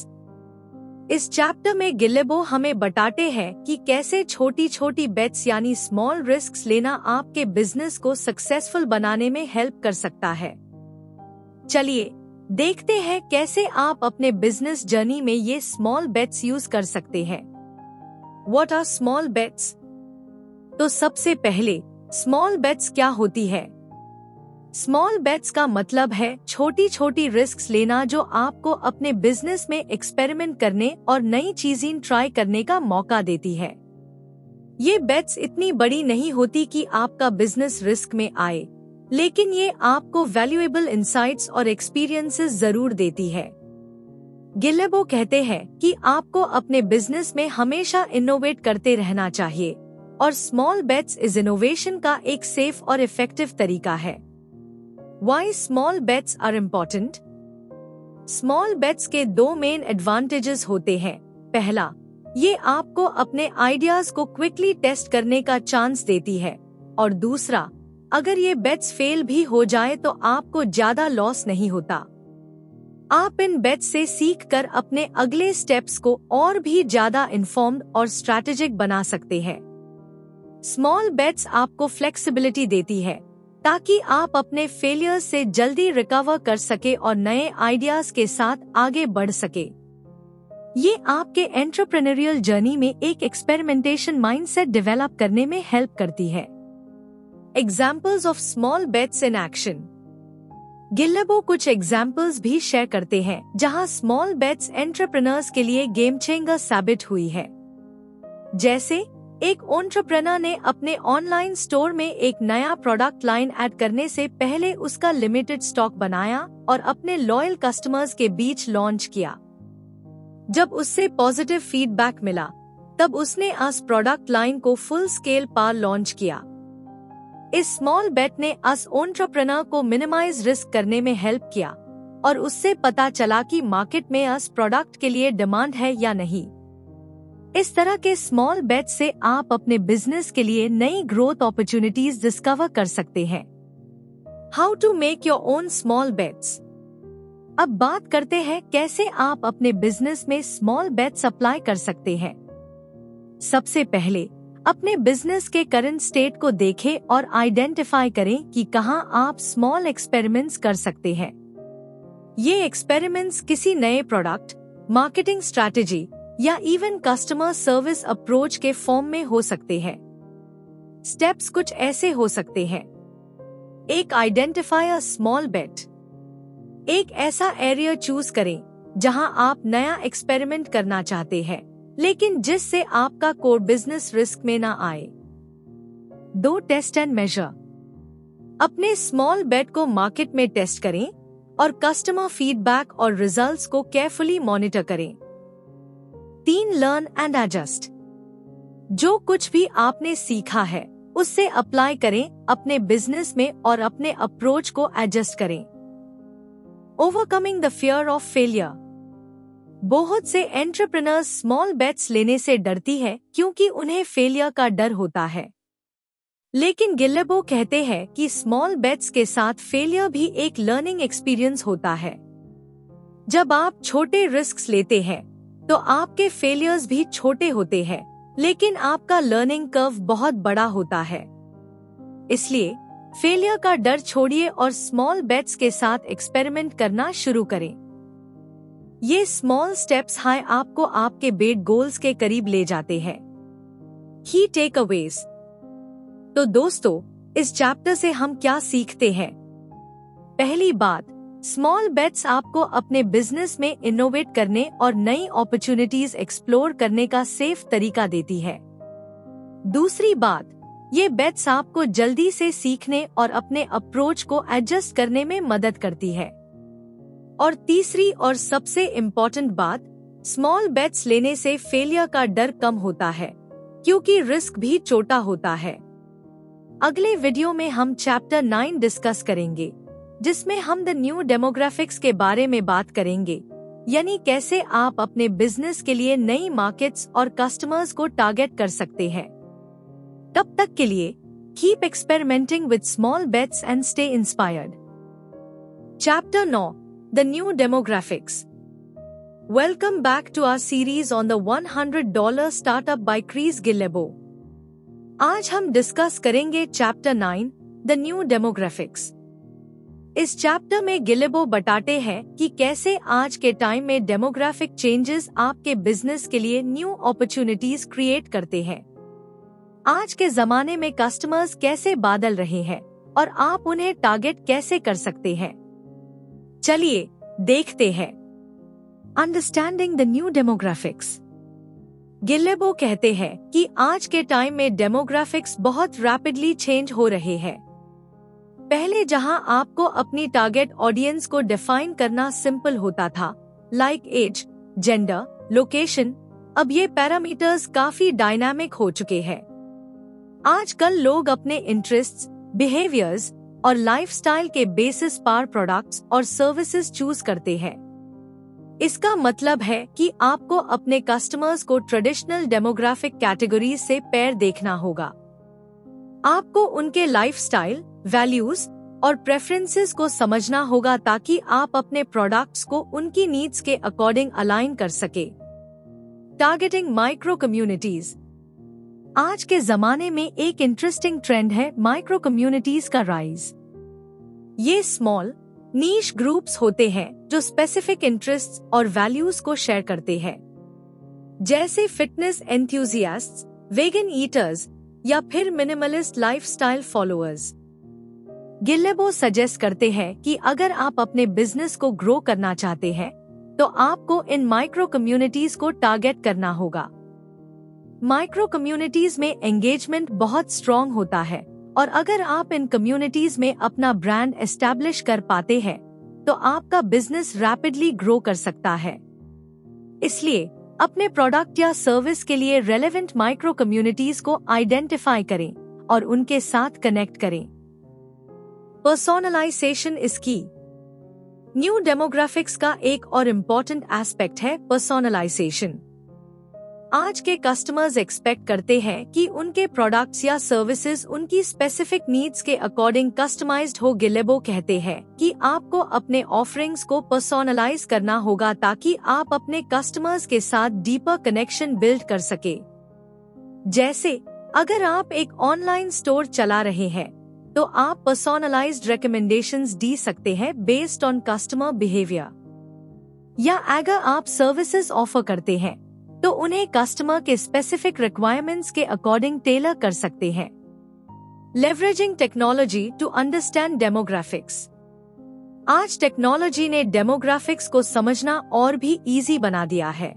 इस chapter में Guillebeau हमें बताते हैं कि कैसे छोटी छोटी बेट्स यानी स्मॉल रिस्क्स लेना आपके बिजनेस को सक्सेसफुल बनाने में हेल्प कर सकता है। चलिए देखते हैं कैसे आप अपने बिजनेस जर्नी में ये स्मॉल बेट्स यूज कर सकते हैं। What are small bets? तो सबसे पहले स्मॉल बेट्स क्या होती है? स्मॉल बेट्स का मतलब है छोटी छोटी रिस्क्स लेना जो आपको अपने बिजनेस में एक्सपेरिमेंट करने और नई चीजें ट्राई करने का मौका देती है। ये बेट्स इतनी बड़ी नहीं होती कि आपका बिजनेस रिस्क में आए, लेकिन ये आपको वैल्यूएबल इंसाइट्स और एक्सपीरियंसेस जरूर देती है। गिलेबो कहते हैं कि आपको अपने बिजनेस में हमेशा इनोवेट करते रहना चाहिए और स्मॉल बेट्स इस इनोवेशन का एक सेफ और इफेक्टिव तरीका है। Why small bets are important? Small bets के दो मेन एडवांटेजेस होते हैं। पहला, ये आपको अपने आइडियाज को क्विकली टेस्ट करने का चांस देती है, और दूसरा, अगर ये बेट्स फेल भी हो जाए तो आपको ज्यादा लॉस नहीं होता। आप इन बेट्स से सीख कर अपने अगले स्टेप्स को और भी ज्यादा इन्फॉर्म्ड और स्ट्रैटेजिक बना सकते हैं। स्मॉल बेट्स आपको फ्लेक्सिबिलिटी देती है ताकि आप अपने फेलियर्स से जल्दी रिकवर कर सके और नए आइडियाज के साथ आगे बढ़ सके। ये आपके एंटरप्रेन्योरियल जर्नी में एक एक्सपेरिमेंटेशन माइंडसेट डेवलप करने में हेल्प करती है। Examples of small bets in action. Guillebeau कुछ एग्जाम्पल्स भी शेयर करते हैं जहां स्मॉल बेट्स एंटरप्रेन्योर्स के लिए गेम चेंजर साबित हुई है। जैसे एक एंटरप्रेन्योर ने अपने ऑनलाइन स्टोर में एक नया प्रोडक्ट लाइन ऐड करने से पहले उसका लिमिटेड स्टॉक बनाया और अपने लॉयल कस्टमर्स के बीच लॉन्च किया। जब उससे पॉजिटिव फीडबैक मिला, तब उसने अस प्रोडक्ट लाइन को फुल स्केल पर लॉन्च किया। इस स्मॉल बेट ने अस एंटरप्रेन्योर को मिनिमाइज रिस्क करने में हेल्प किया और उससे पता चला कि मार्केट में अस प्रोडक्ट के लिए डिमांड है या नहीं। इस तरह के स्मॉल बेट से आप अपने बिजनेस के लिए नई ग्रोथ अपॉर्चुनिटीज डिस्कवर कर सकते हैं। How to make your own small bets. अब बात करते हैं कैसे आप अपने बिजनेस में स्मॉल बेट्स अप्लाई कर सकते हैं। सबसे पहले अपने बिजनेस के करंट स्टेट को देखें और आइडेंटिफाई करें कि कहां आप स्मॉल एक्सपेरिमेंट्स कर सकते हैं। ये एक्सपेरिमेंट्स किसी नए प्रोडक्ट, मार्केटिंग स्ट्रैटेजी या इवन कस्टमर सर्विस अप्रोच के फॉर्म में हो सकते हैं। स्टेप्स कुछ ऐसे हो सकते हैं। एक, आइडेंटिफाई अ स्मॉल बेट। एक ऐसा एरिया चूज करें जहां आप नया एक्सपेरिमेंट करना चाहते हैं, लेकिन जिससे आपका कोर बिजनेस रिस्क में ना आए। दो, टेस्ट एंड मेजर। अपने स्मॉल बेट को मार्केट में टेस्ट करें और कस्टमर फीडबैक और रिजल्ट्स को केयरफुली मॉनिटर करें। तीन, लर्न एंड एडजस्ट। जो कुछ भी आपने सीखा है उससे अप्लाई करें अपने बिजनेस में और अपने अप्रोच को एडजस्ट करें। Overcoming the fear of failure. बहुत से एंटरप्रेन्योर्स स्मॉल बेट्स लेने से डरती है क्योंकि उन्हें फेलियर का डर होता है, लेकिन गिलेबो कहते हैं कि स्मॉल बेट्स के साथ फेलियर भी एक लर्निंग एक्सपीरियंस होता है। जब आप छोटे रिस्क्स लेते हैं तो आपके फेलियर्स भी छोटे होते हैं, लेकिन आपका लर्निंग कर्व बहुत बड़ा होता है। इसलिए फेलियर का डर छोड़िए और स्मॉल बेट्स के साथ एक्सपेरिमेंट करना शुरू करें। ये स्मॉल स्टेप्स हाई आपको आपके बिग गोल्स के करीब ले जाते हैं। की टेकअवेज। तो दोस्तों, इस चैप्टर से हम क्या सीखते हैं? पहली बात, स्मॉल बेट्स आपको अपने बिजनेस में इनोवेट करने और नई अपॉर्चुनिटीज एक्सप्लोर करने का सेफ तरीका देती है। दूसरी बात, ये बेट्स आपको जल्दी से सीखने और अपने अप्रोच को एडजस्ट करने में मदद करती है। और तीसरी और सबसे इम्पोर्टेंट बात, स्मॉल बेट्स लेने से फेलियर का डर कम होता है, क्योंकि रिस्क भी छोटा होता है। अगले वीडियो में हम चैप्टर नाइन डिस्कस करेंगे, जिसमें हम द न्यू डेमोग्राफिक्स के बारे में बात करेंगे, यानी कैसे आप अपने बिजनेस के लिए नई मार्केट्स और कस्टमर्स को टारगेट कर सकते हैं। तब तक के लिए keep experimenting with small bets and stay inspired. Chapter nine, the new demographics. Welcome back to our series on the one hundred dollar startup by Chris Guillebeau. आज हम डिस्कस करेंगे chapter nine, the new demographics. इस chapter में Guillebeau बताते हैं कि कैसे आज के टाइम में डेमोग्राफिक चेंजेस आपके बिजनेस के लिए न्यू अपॉर्चुनिटीज क्रिएट करते हैं। आज के जमाने में कस्टमर्स कैसे बदल रहे हैं और आप उन्हें टारगेट कैसे कर सकते हैं। चलिए देखते हैं। Understanding the new demographics. Guillebeau कहते हैं कि आज के टाइम में डेमोग्राफिक्स बहुत रैपिडली चेंज हो रहे हैं। पहले जहां आपको अपनी टारगेट ऑडियंस को डिफाइन करना सिंपल होता था, लाइक एज, जेंडर, लोकेशन, अब ये पैरामीटर्स काफी डायनामिक हो चुके हैं। आजकल लोग अपने इंटरेस्ट्स, बिहेवियर्स और लाइफस्टाइल के बेसिस पर प्रोडक्ट्स और सर्विसेज चूज करते हैं। इसका मतलब है कि आपको अपने कस्टमर्स को ट्रेडिशनल डेमोग्राफिक कैटेगरीज से पैर देखना होगा। आपको उनके लाइफस्टाइल, वैल्यूज और प्रेफरेंसेस को समझना होगा ताकि आप अपने प्रोडक्ट्स को उनकी नीड्स के अकॉर्डिंग अलाइन कर सके। Targeting micro communities. आज के जमाने में एक इंटरेस्टिंग ट्रेंड है माइक्रो कम्युनिटीज का राइज। ये स्मॉल नीश ग्रुप्स होते हैं जो स्पेसिफिक इंटरेस्ट्स और वैल्यूज को शेयर करते हैं, जैसे फिटनेस एंथुसियास्ट्स, वेगन ईटर्स या फिर minimalist lifestyle followers. Guillebeau suggest करते हैं कि अगर आप अपने बिजनेस को ग्रो करना चाहते हैं तो आपको इन माइक्रो कम्युनिटीज को टारगेट करना होगा। माइक्रो कम्युनिटीज में एंगेजमेंट बहुत स्ट्रॉन्ग होता है और अगर आप इन कम्युनिटीज में अपना ब्रांड एस्टैब्लिश कर पाते हैं तो आपका बिजनेस रैपिडली ग्रो कर सकता है। इसलिए अपने प्रोडक्ट या सर्विस के लिए रेलेवेंट माइक्रो कम्युनिटीज को आइडेंटिफाई करें और उनके साथ कनेक्ट करें। Personalisation is key. New demographics का एक और इम्पोर्टेंट एस्पेक्ट है पर्सोनलाइजेशन। आज के कस्टमर्स एक्सपेक्ट करते हैं कि उनके प्रोडक्ट्स या सर्विसेज उनकी स्पेसिफिक नीड्स के अकॉर्डिंग कस्टमाइज्ड हो। गिलेबो कहते हैं कि आपको अपने ऑफरिंग्स को पर्सोनलाइज करना होगा ताकि आप अपने कस्टमर्स के साथ डीपर कनेक्शन बिल्ड कर सके। जैसे अगर आप एक ऑनलाइन स्टोर चला रहे हैं तो आप पर्सोनलाइज्ड रिकमेंडेशंस दे सकते हैं बेस्ड ऑन कस्टमर बिहेवियर। या अगर आप सर्विसेज ऑफर करते हैं तो उन्हें कस्टमर के स्पेसिफिक रिक्वायरमेंट्स के अकॉर्डिंग टेलर कर सकते हैं। Leveraging technology to understand demographics. आज टेक्नोलॉजी ने डेमोग्राफिक्स को समझना और भी इजी बना दिया है।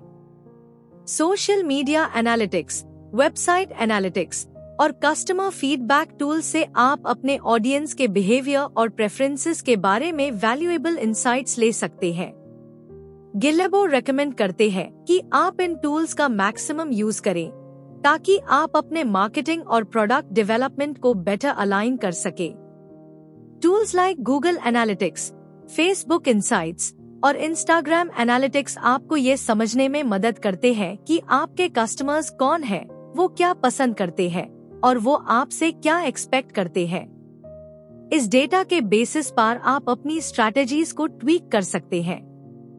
Social media analytics, website analytics और कस्टमर फीडबैक टूल से आप अपने ऑडियंस के बिहेवियर और प्रेफरेंसेस के बारे में वैल्यूएबल इंसाइट्स ले सकते हैं। गिलेबो रेकमेंड करते हैं कि आप इन टूल्स का मैक्सिमम यूज करें ताकि आप अपने मार्केटिंग और प्रोडक्ट डेवलपमेंट को बेटर अलाइन कर सके। Tools like Google Analytics, Facebook Insights और इंस्टाग्राम एनालिटिक्स आपको ये समझने में मदद करते हैं कि आपके कस्टमर्स कौन हैं, वो क्या पसंद करते हैं और वो आपसे क्या एक्सपेक्ट करते हैं। इस डेटा के बेसिस पर आप अपनी स्ट्रैटेजीज को ट्वीक कर सकते हैं।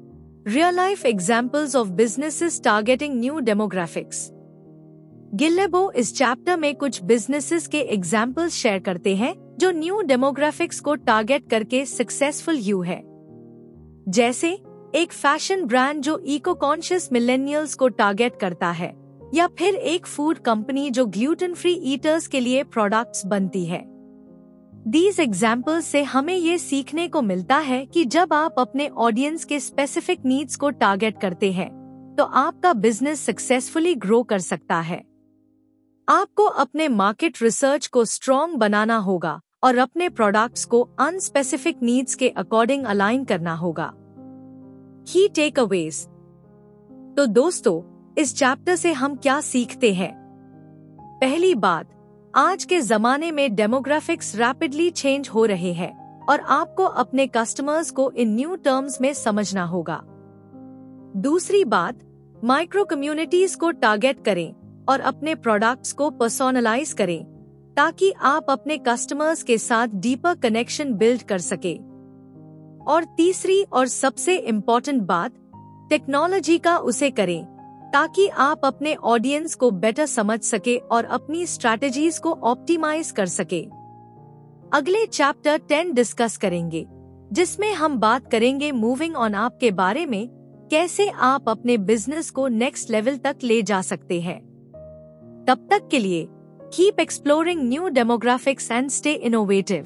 Real life examples of businesses targeting new demographics. गिल्लेबो इस चैप्टर में कुछ बिजनेसेस के एग्जाम्पल्स शेयर करते हैं जो न्यू डेमोग्राफिक्स को टारगेट करके सक्सेसफुल हुए है। जैसे एक फैशन ब्रांड जो इको कॉन्शियस मिलेनियल्स को टारगेट करता है, या फिर एक फूड कंपनी जो ग्लूटेन फ्री ईटर्स के लिए प्रोडक्ट्स बनती है। These examples से हमें ये सीखने को मिलता है कि जब आप अपने ऑडियंस के स्पेसिफिक नीड्स को टारगेट करते हैं, तो आपका बिजनेस सक्सेसफुली ग्रो कर सकता है। आपको अपने मार्केट रिसर्च को स्ट्रॉन्ग बनाना होगा और अपने प्रोडक्ट्स को अनस्पेसिफिक नीड्स के अकॉर्डिंग अलाइन करना होगा। की टेकअवेज। तो दोस्तों, इस चैप्टर से हम क्या सीखते हैं? पहली बात, आज के जमाने में डेमोग्राफिक्स रैपिडली चेंज हो रहे हैं और आपको अपने कस्टमर्स को इन न्यू टर्म्स में समझना होगा। दूसरी बात, माइक्रो कम्युनिटीज को टारगेट करें और अपने प्रोडक्ट्स को पर्सोनलाइज करें ताकि आप अपने कस्टमर्स के साथ डीपर कनेक्शन बिल्ड कर सके। और तीसरी और सबसे इम्पोर्टेंट बात, टेक्नोलॉजी का उसे करें ताकि आप अपने ऑडियंस को बेटर समझ सके और अपनी स्ट्रैटेजीज को ऑप्टिमाइज कर सके। अगले चैप्टर टेन डिस्कस करेंगे, जिसमें हम बात करेंगे मूविंग ऑन अप के बारे में, कैसे आप अपने बिजनेस को नेक्स्ट लेवल तक ले जा सकते हैं। तब तक के लिए keep exploring new demographics and stay innovative.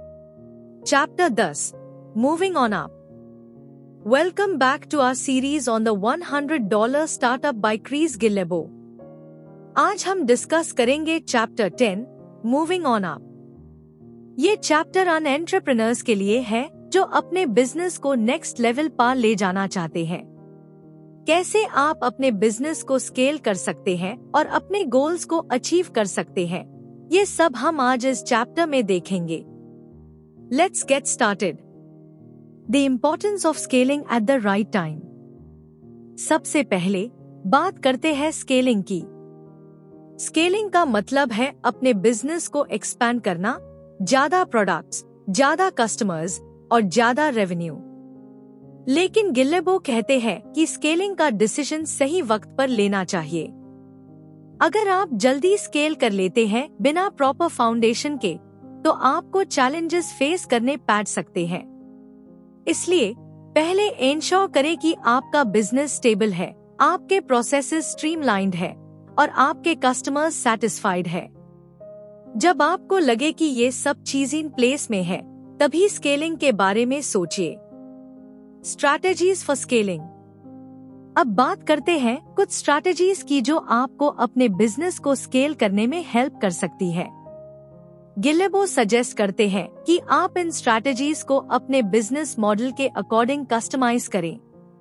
Chapter ten, moving on up. Welcome back to our series on the one hundred dollar Startup by Chris Guillebeau. आज हम डिस्कस करेंगे chapter ten, moving on up. ये chapter अन entrepreneurs के लिए है जो अपने बिजनेस को नेक्स्ट लेवल पर ले जाना चाहते हैं। कैसे आप अपने बिजनेस को स्केल कर सकते हैं और अपने गोल्स को अचीव कर सकते हैं, ये सब हम आज इस चैप्टर में देखेंगे। Let's get started. The importance of scaling at the right time. सबसे पहले बात करते हैं स्केलिंग की। स्केलिंग का मतलब है अपने बिजनेस को एक्सपैंड करना, ज्यादा प्रोडक्ट्स, ज्यादा कस्टमर्स और ज्यादा रेवेन्यू। लेकिन गिल्लेबो कहते हैं कि स्केलिंग का डिसीजन सही वक्त पर लेना चाहिए। अगर आप जल्दी स्केल कर लेते हैं बिना प्रॉपर फाउंडेशन के, तो आपको चैलेंजेस फेस करने पड़ सकते हैं। इसलिए पहले इंश्योर करें कि आपका बिजनेस स्टेबल है, आपके प्रोसेसेस स्ट्रीमलाइंड है और आपके कस्टमर्स सैटिस्फाइड है। जब आपको लगे कि ये सब चीजें इन प्लेस में है, तभी स्केलिंग के बारे में सोचिए। Strategies for scaling. अब बात करते हैं कुछ स्ट्रैटेजीज की जो आपको अपने बिजनेस को स्केल करने में हेल्प कर सकती है। गिल्लेबो सजेस्ट करते हैं कि आप इन स्ट्रैटेजीज को अपने बिजनेस मॉडल के अकॉर्डिंग कस्टमाइज करें।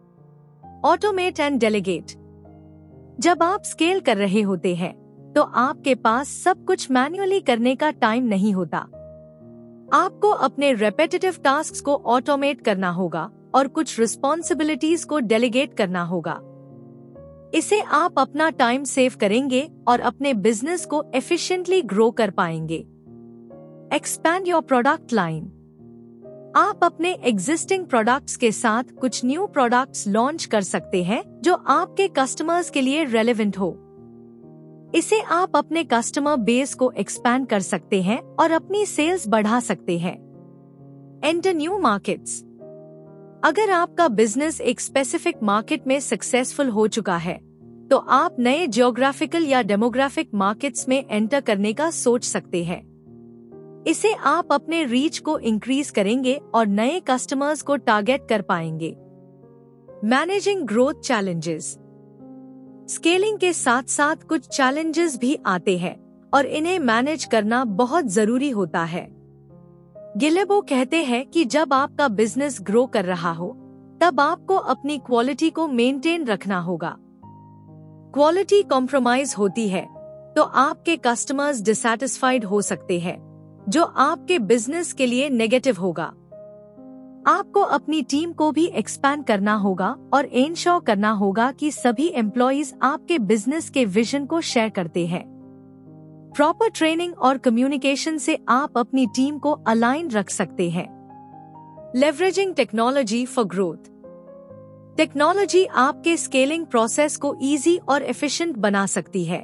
Automate and delegate. जब आप स्केल कर रहे होते हैं, तो आपके पास सब कुछ मैन्युअली करने का टाइम नहीं होता। आपको अपने रेपेटिटिव टास्क्स को ऑटोमेट करना होगा और कुछ रिस्पॉन्सिबिलिटीज को डेलीगेट करना होगा। इसे आप अपना टाइम सेव करेंगे और अपने बिजनेस को एफिशिएंटली ग्रो कर पाएंगे। Expand your product line. आप अपने एग्जिस्टिंग प्रोडक्ट्स के साथ कुछ न्यू प्रोडक्ट्स लॉन्च कर सकते हैं जो आपके कस्टमर्स के लिए रेलेवेंट हो। इसे आप अपने कस्टमर बेस को एक्सपैंड कर सकते हैं और अपनी सेल्स बढ़ा सकते हैं। Enter new markets. अगर आपका बिजनेस एक स्पेसिफिक मार्केट में सक्सेसफुल हो चुका है, तो आप नए जियोग्राफिकल या डेमोग्राफिक मार्केट्स में एंटर करने का सोच सकते हैं। इसे आप अपने रीच को इंक्रीज करेंगे और नए कस्टमर्स को टारगेट कर पाएंगे। Managing growth challenges. स्केलिंग के साथ साथ कुछ चैलेंजेस भी आते हैं और इन्हें मैनेज करना बहुत जरूरी होता है। गिल्लेबो कहते हैं कि जब आपका बिजनेस ग्रो कर रहा हो, तब आपको अपनी क्वालिटी को मेंटेन रखना होगा। क्वालिटी कॉम्प्रोमाइज होती है तो आपके कस्टमर्स डिसैटिस्फाइड हो सकते हैं, जो आपके बिजनेस के लिए नेगेटिव होगा। आपको अपनी टीम को भी एक्सपैंड करना होगा और इंश्योर करना होगा कि सभी एम्प्लॉइज आपके बिजनेस के विजन को शेयर करते हैं। प्रॉपर ट्रेनिंग और कम्युनिकेशन से आप अपनी टीम को अलाइन रख सकते हैं। Leveraging technology for growth. Technology आपके स्केलिंग प्रोसेस को इजी और एफिशिएंट बना सकती है।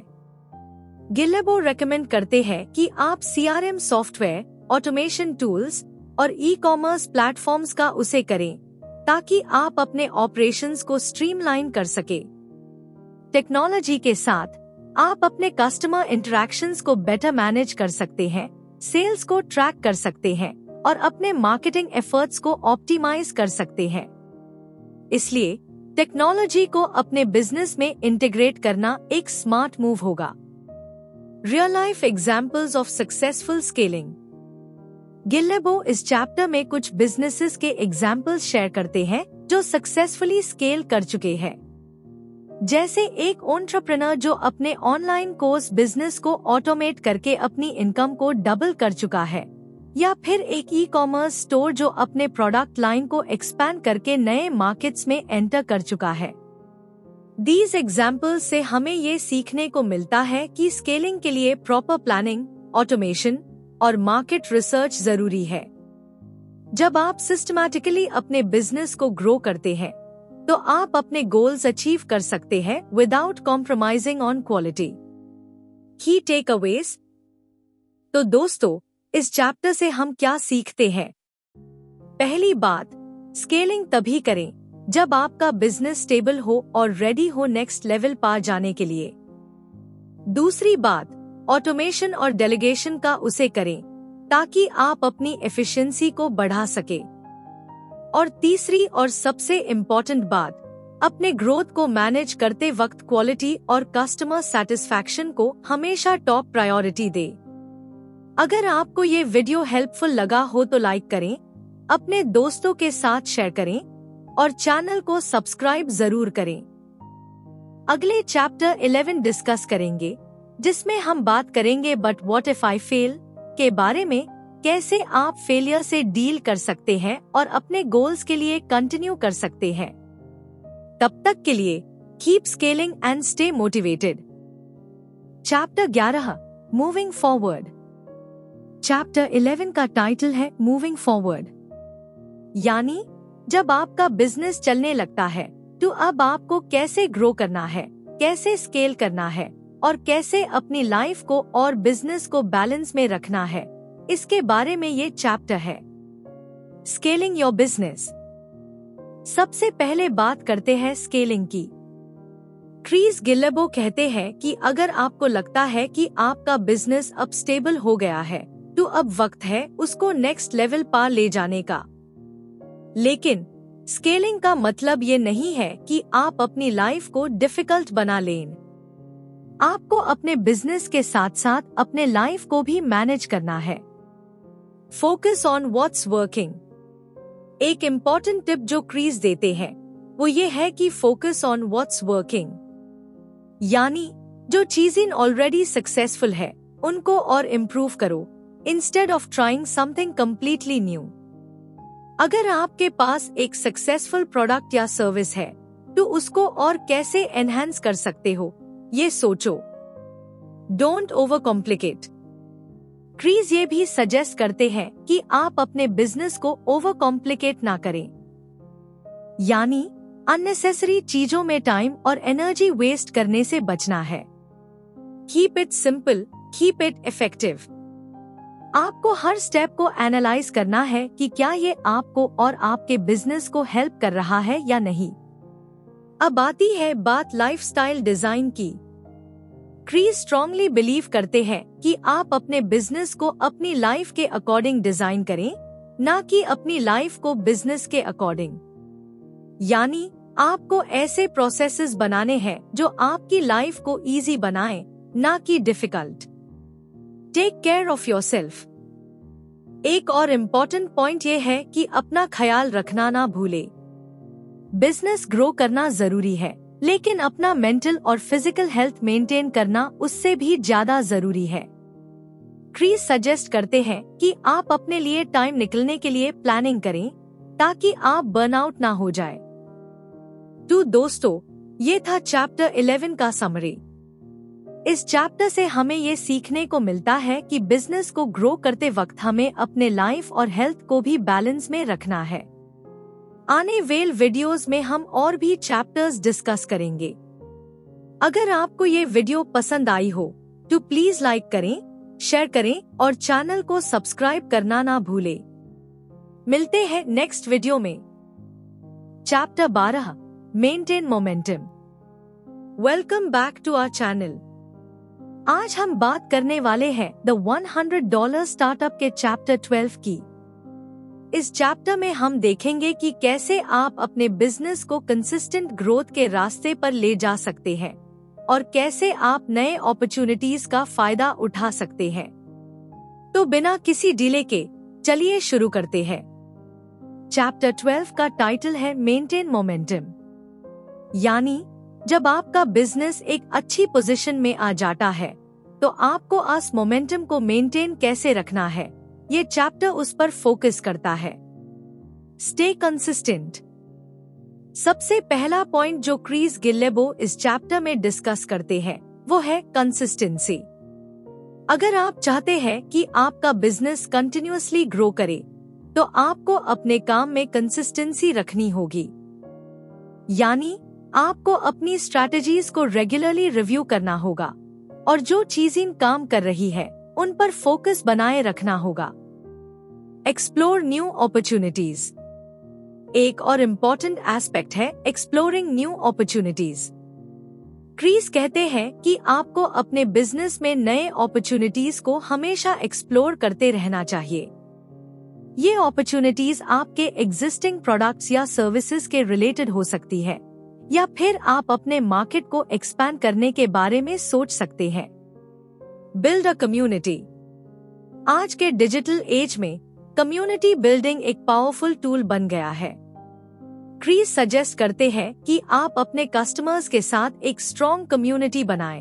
गिलेबो रेकमेंड करते हैं कि आप सीआरएम सॉफ्टवेयर, ऑटोमेशन टूल्स और ई कॉमर्स प्लेटफॉर्म्स का उसे करें ताकि आप अपने ऑपरेशंस को स्ट्रीमलाइन कर सके। टेक्नोलॉजी के साथ आप अपने कस्टमर इंटरैक्शंस को बेटर मैनेज कर सकते हैं, सेल्स को ट्रैक कर सकते हैं और अपने मार्केटिंग एफर्ट्स को ऑप्टिमाइज कर सकते हैं। इसलिए टेक्नोलॉजी को अपने बिजनेस में इंटीग्रेट करना एक स्मार्ट मूव होगा। Real life examples of successful scaling. Guillebeau इस चैप्टर में कुछ बिजनेसेस के एग्जाम्पल्स शेयर करते हैं जो सक्सेसफुली स्केल कर चुके हैं। जैसे एक एंटरप्रेन्योर जो अपने ऑनलाइन कोर्स बिजनेस को ऑटोमेट करके अपनी इनकम को डबल कर चुका है, या फिर एक ई कॉमर्स स्टोर जो अपने प्रोडक्ट लाइन को एक्सपैंड करके नए मार्केट्स में एंटर कर चुका है। These examples से हमें ये सीखने को मिलता है कि स्केलिंग के लिए प्रॉपर प्लानिंग, ऑटोमेशन और मार्केट रिसर्च जरूरी है। जब आप सिस्टमैटिकली अपने बिजनेस को ग्रो करते हैं तो आप अपने गोल्स अचीव कर सकते हैं without compromising on quality. Key takeaways. तो दोस्तों, इस चैप्टर से हम क्या सीखते हैं? पहली बात, स्केलिंग तभी करें जब आपका बिजनेस स्टेबल हो और रेडी हो नेक्स्ट लेवल पा जाने के लिए। दूसरी बात, ऑटोमेशन और डेलीगेशन का उसे करें ताकि आप अपनी एफिशिएंसी को बढ़ा सके। और तीसरी और सबसे इम्पोर्टेंट बात, अपने ग्रोथ को मैनेज करते वक्त क्वालिटी और कस्टमर सेटिस्फैक्शन को हमेशा टॉप प्रायोरिटी दे। अगर आपको ये वीडियो हेल्पफुल लगा हो तो लाइक करें, अपने दोस्तों के साथ शेयर करें और चैनल को सब्सक्राइब जरूर करें। अगले चैप्टर इलेवन डिस्कस करेंगे जिसमें हम बात करेंगे but what if I fail के बारे में, कैसे आप फेलियर से डील कर सकते हैं और अपने गोल्स के लिए कंटिन्यू कर सकते हैं। तब तक के लिए keep scaling and stay motivated. Chapter ग्यारह, मूविंग फॉरवर्ड। चैप्टर इलेवन का टाइटल है मूविंग फॉरवर्ड, यानी जब आपका बिजनेस चलने लगता है तो अब आपको कैसे ग्रो करना है, कैसे स्केल करना है और कैसे अपनी लाइफ को और बिजनेस को बैलेंस में रखना है, इसके बारे में ये चैप्टर है। Scaling your business. सबसे पहले बात करते हैं स्केलिंग की। क्रिस गिलेबो कहते हैं कि अगर आपको लगता है कि आपका बिजनेस अब स्टेबल हो गया है तो अब वक्त है उसको नेक्स्ट लेवल पर ले जाने का। लेकिन स्केलिंग का मतलब ये नहीं है कि आप अपनी लाइफ को डिफिकल्ट बना लें। आपको अपने बिजनेस के साथ साथ अपने लाइफ को भी मैनेज करना है। Focus on what's working. एक इम्पॉर्टेंट टिप जो क्रिस देते हैं वो ये है कि फोकस ऑन व्हाट्स वर्किंग, यानी जो चीजें ऑलरेडी सक्सेसफुल है उनको और इम्प्रूव करो instead of trying something completely new. अगर आपके पास एक सक्सेसफुल प्रोडक्ट या सर्विस है तो उसको और कैसे एनहांस कर सकते हो ये सोचो। Don't over complicate. क्रिस ये भी सजेस्ट करते हैं कि आप अपने बिजनेस को ओवर कॉम्प्लिकेट ना करें, यानी अननेसेसरी चीजों में टाइम और एनर्जी वेस्ट करने से बचना है। Keep it simple, keep it effective. आपको हर स्टेप को एनालाइज करना है कि क्या ये आपको और आपके बिजनेस को हेल्प कर रहा है या नहीं। अब आती है बात लाइफस्टाइल डिजाइन की। क्रिस स्ट्रांगली बिलीव करते हैं कि आप अपने बिजनेस को अपनी लाइफ के अकॉर्डिंग डिजाइन करें, ना कि अपनी लाइफ को बिजनेस के अकॉर्डिंग। यानी आपको ऐसे प्रोसेसेस बनाने हैं जो आपकी लाइफ को इजी बनाएं, ना कि difficult. Take care of yourself. एक और इम्पोर्टेंट पॉइंट ये है कि अपना ख्याल रखना ना भूले। बिजनेस ग्रो करना जरूरी है, लेकिन अपना मेंटल और फिजिकल हेल्थ मेंटेन करना उससे भी ज्यादा जरूरी है। क्रिस सजेस्ट करते हैं कि आप अपने लिए टाइम निकलने के लिए प्लानिंग करें ताकि आप बर्नआउट ना हो जाए। तो दोस्तों, ये था चैप्टर इलेवन का समरी। इस चैप्टर से हमें ये सीखने को मिलता है कि बिजनेस को ग्रो करते वक्त हमें अपने लाइफ और हेल्थ को भी बैलेंस में रखना है। आने वेल वीडियोस में हम और भी चैप्टर्स डिस्कस करेंगे। अगर आपको ये वीडियो पसंद आई हो तो प्लीज लाइक करें, शेयर करें और चैनल को सब्सक्राइब करना ना भूलें। मिलते हैं नेक्स्ट वीडियो में। चैप्टर बारह, maintain momentum. Welcome back to our channel. आज हम बात करने वाले हैं द हंड्रेड डॉलर स्टार्टअप के चैप्टर ट्वेल्व की। इस चैप्टर में हम देखेंगे कि कैसे आप अपने बिजनेस को कंसिस्टेंट ग्रोथ के रास्ते पर ले जा सकते हैं और कैसे आप नए अपॉर्चुनिटीज का फायदा उठा सकते हैं। तो बिना किसी डिले के चलिए शुरू करते हैं। चैप्टर ट्वेल्व का टाइटल है मेंटेन मोमेंटम, यानी जब आपका बिजनेस एक अच्छी पोजीशन में आ जाता है तो आपको उस मोमेंटम को मेंटेन कैसे रखना है, ये चैप्टर उस पर फोकस करता है। Stay consistent. सबसे पहला पॉइंट जो क्रिस गिलेबो इस चैप्टर में डिस्कस करते हैं वो है कंसिस्टेंसी। अगर आप चाहते हैं कि आपका बिजनेस कंटिन्यूअसली ग्रो करे तो आपको अपने काम में कंसिस्टेंसी रखनी होगी, यानी आपको अपनी स्ट्रैटेजीज को रेगुलरली रिव्यू करना होगा और जो चीजें काम कर रही है उन पर फोकस बनाए रखना होगा। Explore new opportunities. एक और इम्पोर्टेंट एस्पेक्ट है एक्सप्लोरिंग न्यू अपॉर्चुनिटीज। क्रिस कहते हैं कि आपको अपने बिजनेस में नए अपॉर्चुनिटीज को हमेशा एक्सप्लोर करते रहना चाहिए। ये अपॉर्चुनिटीज आपके एग्जिस्टिंग प्रोडक्ट्स या सर्विसेज के रिलेटेड हो सकती है या फिर आप अपने मार्केट को एक्सपैंड करने के बारे में सोच सकते हैं। Build a community. आज के डिजिटल एज में कम्युनिटी बिल्डिंग एक पावरफुल टूल बन गया है। क्रिस सजेस्ट करते हैं कि आप अपने कस्टमर्स के साथ एक स्ट्रॉन्ग कम्युनिटी बनाएं।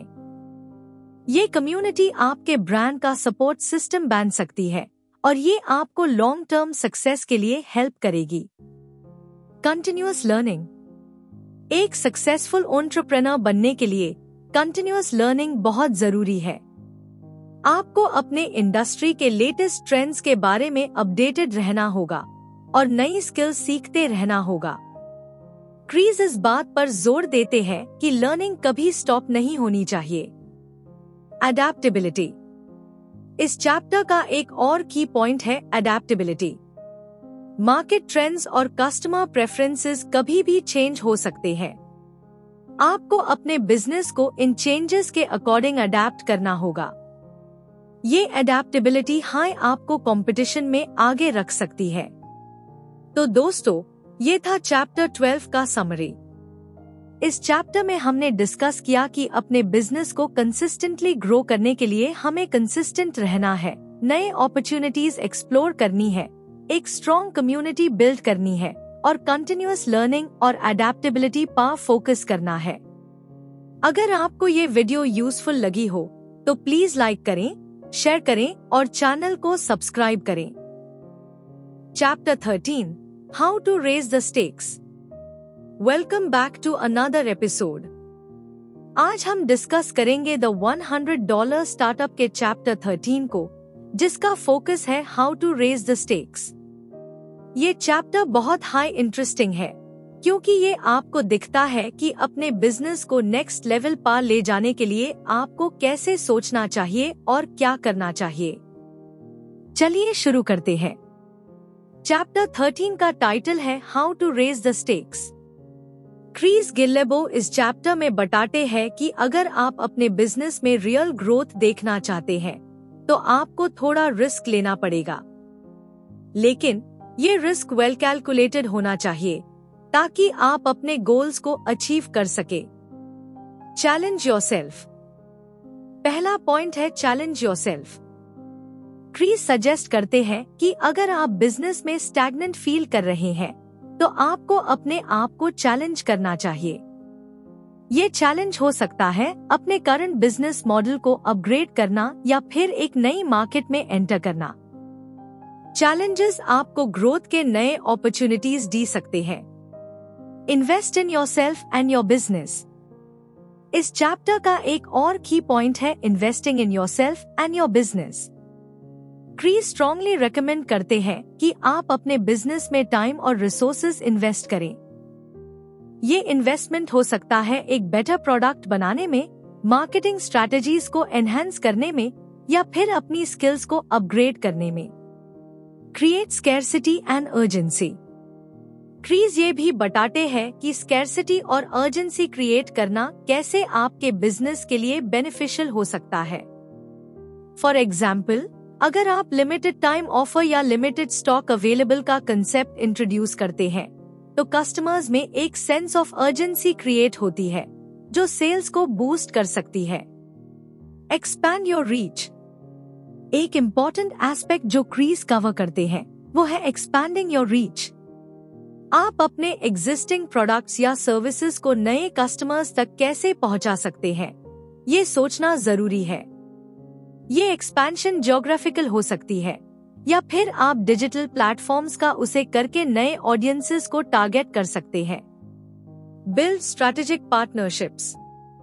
ये कम्युनिटी आपके ब्रांड का सपोर्ट सिस्टम बन सकती है और ये आपको लॉन्ग टर्म सक्सेस के लिए हेल्प करेगी। Continuous learning. एक सक्सेसफुल एंटरप्रेन्योर बनने के लिए कंटिन्यूअस लर्निंग बहुत जरूरी है। आपको अपने इंडस्ट्री के लेटेस्ट ट्रेंड्स के बारे में अपडेटेड रहना होगा और नई स्किल्स सीखते रहना होगा। क्रिस इस बात पर जोर देते हैं कि लर्निंग कभी स्टॉप नहीं होनी चाहिए। अडैप्टेबिलिटी। इस चैप्टर का एक और की पॉइंट है अडैप्टेबिलिटी। मार्केट ट्रेंड्स और कस्टमर प्रेफरेंसेस कभी भी चेंज हो सकते हैं। आपको अपने बिजनेस को इन चेंजेस के अकॉर्डिंग अडैप्ट करना होगा। ये अडैप्टेबिलिटी हाई आपको कंपटीशन में आगे रख सकती है। तो दोस्तों, ये था चैप्टर ट्वेल्व का समरी। इस चैप्टर में हमने डिस्कस किया कि अपने बिजनेस को कंसिस्टेंटली ग्रो करने के लिए हमें कंसिस्टेंट रहना है, नए अपॉर्चुनिटीज एक्सप्लोर करनी है, एक स्ट्रॉन्ग कम्युनिटी बिल्ड करनी है और कंटिन्यूअस लर्निंग और अडैप्टेबिलिटी पर फोकस करना है। अगर आपको ये वीडियो यूजफुल लगी हो तो प्लीज लाइक करें, शेयर करें और चैनल को सब्सक्राइब करें। Chapter thirteen, how to raise the stakes. Welcome back to another episode. आज हम डिस्कस करेंगे द हंड्रेड डॉलर स्टार्टअप के चैप्टर थर्टीन को, जिसका फोकस है how to raise the stakes. ये चैप्टर बहुत हाई इंटरेस्टिंग है क्योंकि ये आपको दिखता है कि अपने बिजनेस को नेक्स्ट लेवल पर ले जाने के लिए आपको कैसे सोचना चाहिए और क्या करना चाहिए। चलिए शुरू करते हैं। चैप्टर थर्टीन का टाइटल है how to raise the stakes. Chris Guillebeau इस चैप्टर में बताते हैं कि अगर आप अपने बिजनेस में रियल ग्रोथ देखना चाहते हैं तो आपको थोड़ा रिस्क लेना पड़ेगा, लेकिन ये रिस्क वेल कैलकुलेटेड होना चाहिए ताकि आप अपने गोल्स को अचीव कर सके। Challenge yourself. पहला पॉइंट है चैलेंज योरसेल्फ। क्रिस सजेस्ट करते हैं कि अगर आप बिजनेस में स्टैग्नेंट फील कर रहे हैं तो आपको अपने आप को चैलेंज करना चाहिए। ये चैलेंज हो सकता है अपने करंट बिजनेस मॉडल को अपग्रेड करना या फिर एक नई मार्केट में एंटर करना। चैलेंजेस आपको ग्रोथ के नए अपॉर्चुनिटीज दे सकते हैं। Invest in yourself and your business. इस चैप्टर का एक और की पॉइंट है investing in yourself and your business. Chris strongly recommend करते हैं कि आप अपने बिजनेस में टाइम और रिसोर्सेज इन्वेस्ट करें। ये इन्वेस्टमेंट हो सकता है एक बेटर प्रोडक्ट बनाने में, मार्केटिंग स्ट्रैटेजीज को एनहांस करने में, या फिर अपनी स्किल्स को अपग्रेड करने में। Create scarcity and urgency. Chris ये भी बताते हैं कि स्कैरसिटी और अर्जेंसी क्रिएट करना कैसे आपके बिजनेस के लिए बेनिफिशियल हो सकता है। फॉर एग्जाम्पल, अगर आप लिमिटेड टाइम ऑफर या लिमिटेड स्टॉक अवेलेबल का कंसेप्ट इंट्रोड्यूस करते हैं, तो कस्टमर्स में एक सेंस ऑफ अर्जेंसी क्रिएट होती है जो सेल्स को बूस्ट कर सकती है। Expand your reach. एक इम्पॉर्टेंट एस्पेक्ट जो क्रीज कवर करते हैं वो है एक्सपैंडिंग योर रीच। आप अपने एग्जिस्टिंग प्रोडक्ट्स या सर्विसेज को नए कस्टमर्स तक कैसे पहुंचा सकते हैं, ये सोचना जरूरी है। ये एक्सपेंशन ज्योग्राफिकल हो सकती है, या फिर आप डिजिटल प्लेटफॉर्म्स का उसे करके नए ऑडियंसेस को टारगेट कर सकते हैं। Build strategic partnerships.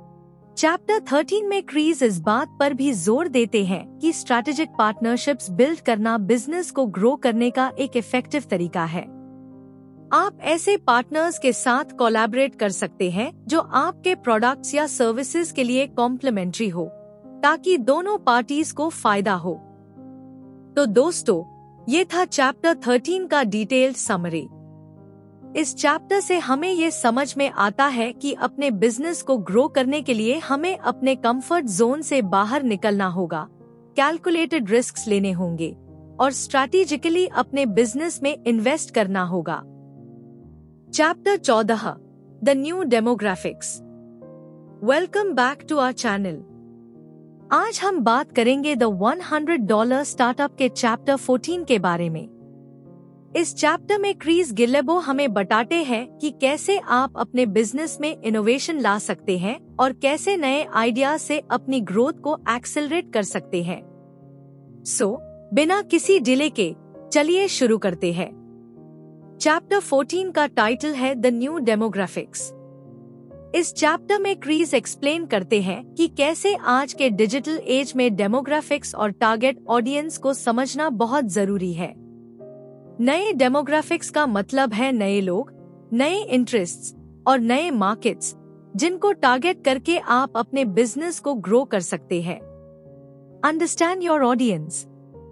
Chapter thirteen में क्रीज इस बात पर भी जोर देते हैं कि स्ट्रैटेजिक पार्टनरशिप्स बिल्ड करना बिजनेस को ग्रो करने का एक इफेक्टिव तरीका है। आप ऐसे पार्टनर्स के साथ कोलैबोरेट कर सकते हैं जो आपके प्रोडक्ट्स या सर्विसेज के लिए कॉम्प्लीमेंट्री हो, ताकि दोनों पार्टीज को फायदा हो। तो दोस्तों, ये था चैप्टर थर्टीन का डिटेल्ड समरी। इस चैप्टर से हमें ये समझ में आता है कि अपने बिजनेस को ग्रो करने के लिए हमें अपने कंफर्ट जोन से बाहर निकलना होगा, कैलकुलेटेड रिस्क्स लेने होंगे और स्ट्रैटेजिकली अपने बिजनेस में इन्वेस्ट करना होगा। चैप्टर चौदह, the new demographics. Welcome back to our channel. आज हम बात करेंगे द हंड्रेड डॉलर स्टार्टअप के चैप्टर फोर्टीन के बारे में। इस चैप्टर में क्रीज गिलेबो हमें बताते हैं कि कैसे आप अपने बिजनेस में इनोवेशन ला सकते हैं और कैसे नए आइडियाज से अपनी ग्रोथ को एक्सेलरेट कर सकते हैं। सो so, बिना किसी डिले के चलिए शुरू करते हैं। चैप्टर फोर्टीन का टाइटल है द न्यू डेमोग्राफिक्स। इस चैप्टर में क्रीज एक्सप्लेन करते हैं कि कैसे आज के डिजिटल एज में डेमोग्राफिक्स और टारगेट ऑडियंस को समझना बहुत जरूरी है। नए डेमोग्राफिक्स का मतलब है नए लोग, नए इंटरेस्ट्स और नए मार्केट्स, जिनको टारगेट करके आप अपने बिजनेस को ग्रो कर सकते हैं। Understand your audience.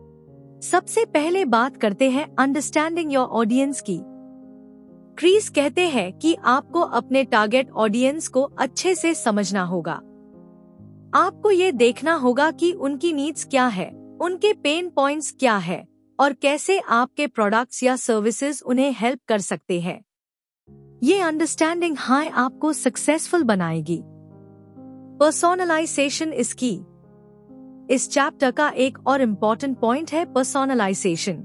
सबसे पहले बात करते हैं अंडरस्टैंडिंग योर ऑडियंस की। क्रीज कहते हैं कि आपको अपने टारगेट ऑडियंस को अच्छे से समझना होगा। आपको ये देखना होगा कि उनकी नीड्स क्या है, उनके पेन पॉइंट्स क्या है और कैसे आपके प्रोडक्ट्स या सर्विसेज उन्हें हेल्प कर सकते हैं। ये अंडरस्टैंडिंग हाई आपको सक्सेसफुल बनाएगी। पर्सोनलाइजेशन इज की। इस चैप्टर का एक और इम्पोर्टेंट पॉइंट है पर्सोनलाइजेशन।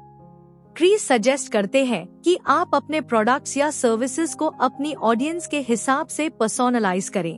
क्रीज सजेस्ट करते हैं कि आप अपने प्रोडक्ट्स या सर्विसेज को अपनी ऑडियंस के हिसाब से पर्सोनलाइज करें,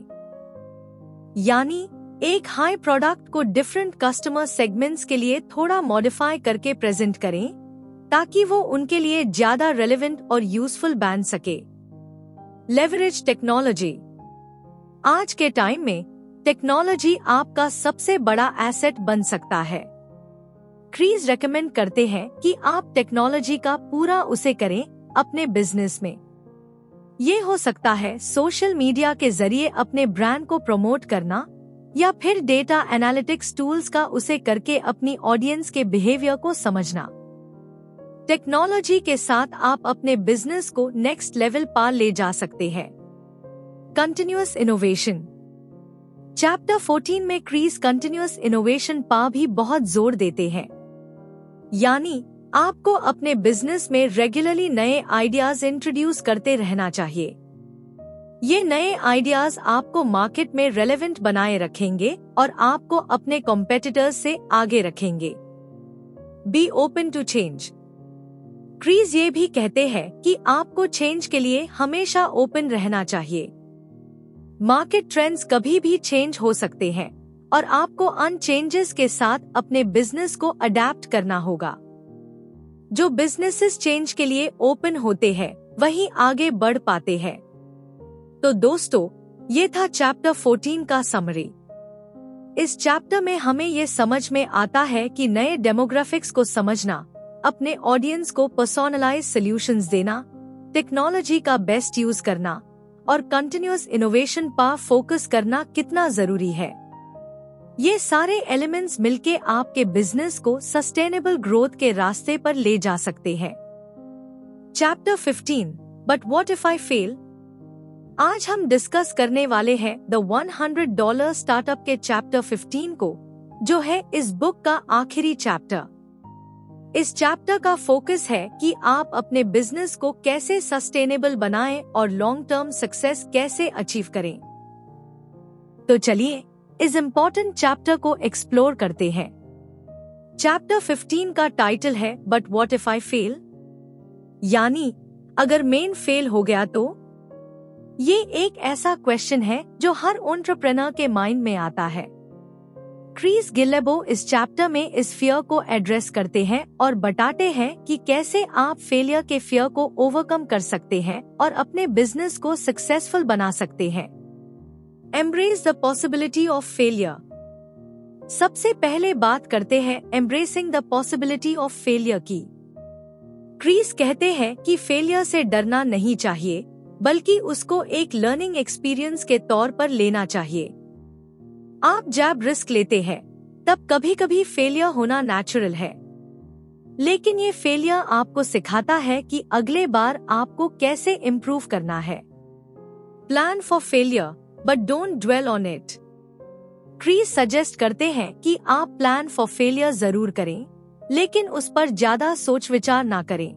यानी एक हाई प्रोडक्ट को डिफरेंट कस्टमर सेगमेंट्स के लिए थोड़ा मॉडिफाई करके प्रेजेंट करें, ताकि वो उनके लिए ज्यादा रेलेवेंट और यूजफुल बन सके। Leverage technology. आज के टाइम में टेक्नोलॉजी आपका सबसे बड़ा एसेट बन सकता है। क्रीज रेकमेंड करते हैं कि आप टेक्नोलॉजी का पूरा उसे करें अपने बिजनेस में। ये हो सकता है सोशल मीडिया के जरिए अपने ब्रांड को प्रमोट करना, या फिर डेटा एनालिटिक्स टूल्स का उसे करके अपनी ऑडियंस के बिहेवियर को समझना। टेक्नोलॉजी के साथ आप अपने बिजनेस को नेक्स्ट लेवल पर ले जा सकते हैं। Continuous innovation. चैप्टर फोर्टीन में क्रीज कंटिन्यूअस इनोवेशन पर भी बहुत जोर देते हैं, यानी आपको अपने बिजनेस में रेगुलरली नए आइडियाज इंट्रोड्यूस करते रहना चाहिए। ये नए आइडियाज आपको मार्केट में रेलेवेंट बनाए रखेंगे और आपको अपने कॉम्पिटिटर्स से आगे रखेंगे। Be open to change. Chris ये भी कहते हैं कि आपको चेंज के लिए हमेशा ओपन रहना चाहिए। मार्केट ट्रेंड्स कभी भी चेंज हो सकते हैं और आपको अन चेंजेस के साथ अपने बिजनेस को अडेप्ट करना होगा। जो बिजनेसेस चेंज के लिए ओपन होते हैं वही आगे बढ़ पाते हैं। तो दोस्तों, ये था चैप्टर फोर्टीन का समरी। इस चैप्टर में हमें ये समझ में आता है कि नए डेमोग्राफिक्स को समझना, अपने ऑडियंस को पर्सोनलाइज सॉल्यूशंस देना, टेक्नोलॉजी का बेस्ट यूज करना और कंटिन्यूअस इनोवेशन पर फोकस करना कितना जरूरी है। ये सारे एलिमेंट्स मिलके आपके बिजनेस को सस्टेनेबल ग्रोथ के रास्ते पर ले जा सकते हैं। Chapter fifteen, but what if I fail? आज हम डिस्कस करने वाले हैं द हंड्रेड डॉलर स्टार्टअप के चैप्टर फिफ्टीन को, जो है इस बुक का आखिरी चैप्टर। इस चैप्टर का फोकस है कि आप अपने बिजनेस को कैसे सस्टेनेबल बनाएं और लॉन्ग टर्म सक्सेस कैसे अचीव करें। तो चलिए इस इम्पोर्टेंट चैप्टर को एक्सप्लोर करते हैं। चैप्टर फिफ्टीन का टाइटल है but what if I fail, यानी अगर मेन फेल हो गया तो। ये एक ऐसा क्वेश्चन है जो हर एंटरप्रेन्योर के माइंड में आता है। क्रिस गिलेबो इस चैप्टर में इस फियर को एड्रेस करते हैं और बताते हैं कि कैसे आप फेलियर के फियर को ओवरकम कर सकते हैं और अपने बिजनेस को सक्सेसफुल बना सकते हैं। Embrace the possibility of failure. सबसे पहले बात करते हैं embracing the possibility of failure की। क्रिस कहते हैं कि फेलियर से डरना नहीं चाहिए, बल्कि उसको एक लर्निंग एक्सपीरियंस के तौर पर लेना चाहिए। आप जब रिस्क लेते हैं तब कभी कभी फेलियर होना नेचुरल है, लेकिन ये फेलियर आपको सिखाता है कि अगले बार आपको कैसे इम्प्रूव करना है। Plan for failure but don't dwell on it. Chris suggest करते हैं कि आप प्लान फॉर फेलियर जरूर करें, लेकिन उस पर ज्यादा सोच विचार ना करें।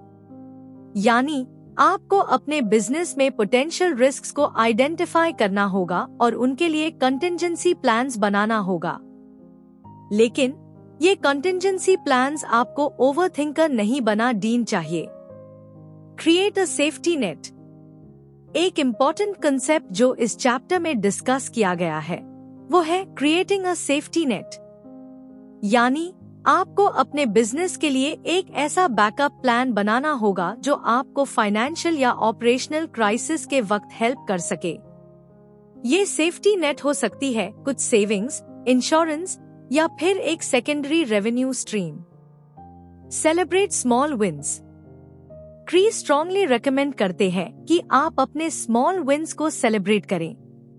यानी आपको अपने बिजनेस में पोटेंशियल रिस्क्स को आइडेंटिफाई करना होगा और उनके लिए कंटिंजेंसी प्लान्स बनाना होगा। लेकिन ये कंटिंजेंसी प्लान्स आपको ओवरथिंकर नहीं बना देना चाहिए। Create a safety net. एक इम्पोर्टेंट कंसेप्ट जो इस चैप्टर में डिस्कस किया गया है वो है क्रिएटिंग अ सेफ्टी नेट, यानी आपको अपने बिजनेस के लिए एक ऐसा बैकअप प्लान बनाना होगा जो आपको फाइनेंशियल या ऑपरेशनल क्राइसिस के वक्त हेल्प कर सके। ये सेफ्टी नेट हो सकती है कुछ सेविंग्स, इंश्योरेंस या फिर एक secondary revenue stream. Celebrate small wins. Chris strongly recommend करते हैं कि आप अपने स्मॉल विंस को सेलिब्रेट करें।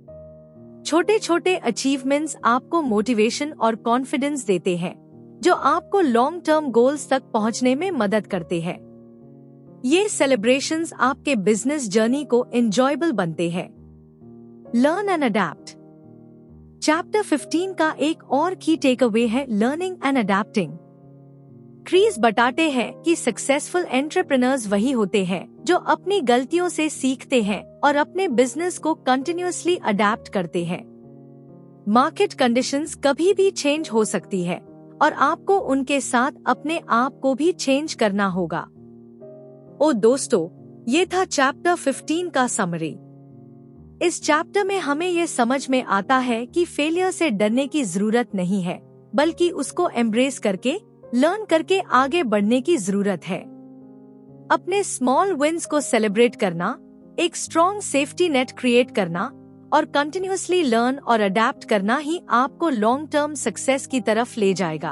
छोटे छोटे अचीवमेंट्स आपको मोटिवेशन और कॉन्फिडेंस देते हैं, जो आपको लॉन्ग टर्म गोल्स तक पहुंचने में मदद करते हैं। ये सेलिब्रेशंस आपके बिजनेस जर्नी को एंजॉयबल बनते हैं। Learn and adapt. Chapter fifteen का एक और की टेक अवे है लर्निंग एंड अडैप्टिंग। क्रिस बताते हैं कि सक्सेसफुल एंटरप्रेन्योर्स वही होते हैं जो अपनी गलतियों से सीखते हैं और अपने बिजनेस को कंटिन्यूअसली अडैप्ट करते हैं। मार्केट कंडीशंस कभी भी चेंज हो सकती है और आपको उनके साथ अपने आप को भी चेंज करना होगा। ओ दोस्तों, ये था चैप्टर फिफ्टीन का समरी। इस चैप्टर में हमें ये समझ में आता है कि फेलियर से डरने की जरूरत नहीं है, बल्कि उसको एम्ब्रेस करके, लर्न करके आगे बढ़ने की जरूरत है। अपने स्मॉल विंस को सेलिब्रेट करना, एक स्ट्रॉन्ग सेफ्टी नेट क्रिएट करना और कंटिन्यूअसली लर्न और अडेप्ट करना ही आपको लॉन्ग टर्म सक्सेस की तरफ ले जाएगा।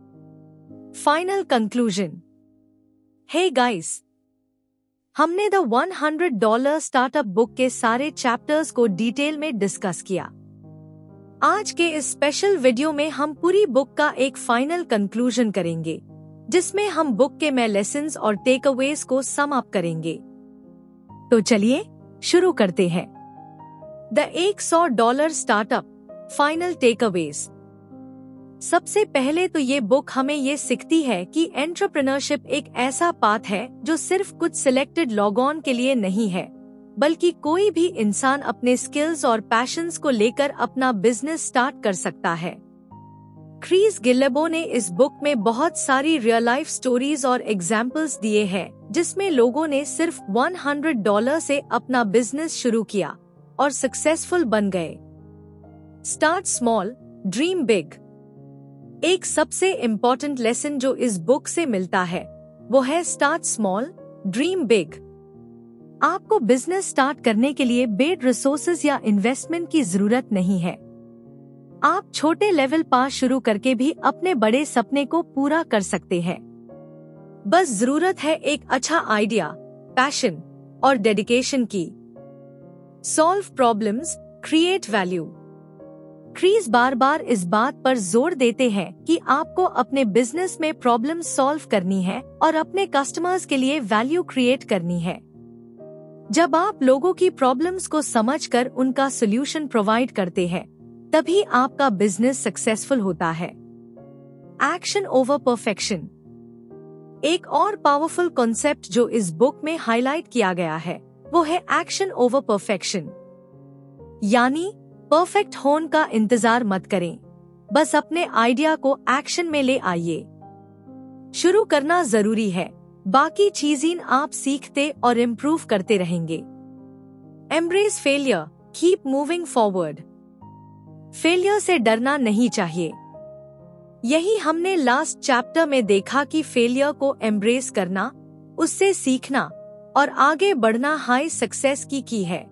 Final conclusion. हे गाइस, हमने the hundred dollar startup book के सारे चैप्टर्स को डिटेल में डिस्कस किया। आज के इस स्पेशल वीडियो में हम पूरी बुक का एक फाइनल कंक्लूजन करेंगे, जिसमें हम बुक के में लेसन्स और टेकअवेज को सम अप करेंगे। तो चलिए शुरू करते हैं। द सौ डॉलर स्टार्टअप फाइनल टेकअवेज। सबसे पहले तो ये बुक हमें ये सिखाती है कि एंटरप्रेन्योरशिप एक ऐसा पाथ है जो सिर्फ कुछ सिलेक्टेड लॉग-ऑन के लिए नहीं है, बल्कि कोई भी इंसान अपने स्किल्स और पैशंस को लेकर अपना बिजनेस स्टार्ट कर सकता है। क्रिस गिलेबो ने इस बुक में बहुत सारी रियल लाइफ स्टोरीज और एग्जाम्पल्स दिए हैं, जिसमें लोगों ने सिर्फ सौ डॉलर से अपना बिजनेस शुरू किया और सक्सेसफुल बन गए। Start small, dream big. एक सबसे इम्पोर्टेंट लेसन जो इस बुक से मिलता है वो है स्टार्ट स्मॉल, ड्रीम बिग। आपको बिजनेस स्टार्ट करने के लिए बेड रिसोर्सेज या इन्वेस्टमेंट की जरूरत नहीं है। आप छोटे लेवल पर शुरू करके भी अपने बड़े सपने को पूरा कर सकते हैं। बस जरूरत है एक अच्छा आइडिया, पैशन और डेडिकेशन की। Solve problems, create value. Chris बार बार इस बात पर जोर देते हैं कि आपको अपने बिजनेस में प्रॉब्लम सॉल्व करनी है और अपने कस्टमर्स के लिए वैल्यू क्रिएट करनी है। जब आप लोगों की प्रॉब्लम्स को समझकर उनका सॉल्यूशन प्रोवाइड करते हैं, तभी आपका बिजनेस सक्सेसफुल होता है। Action over perfection. एक और पावरफुल कॉन्सेप्ट जो इस बुक में हाईलाइट किया गया है वो है एक्शन ओवर परफेक्शन। यानी परफेक्ट होने का इंतजार मत करें, बस अपने आइडिया को एक्शन में ले आइए। शुरू करना जरूरी है, बाकी चीजें आप सीखते और इम्प्रूव करते रहेंगे। Embrace failure, keep moving forward. Failure से डरना नहीं चाहिए। यही हमने लास्ट चैप्टर में देखा कि फेलियर को एम्ब्रेस करना, उससे सीखना और आगे बढ़ना हाई सक्सेस की की है।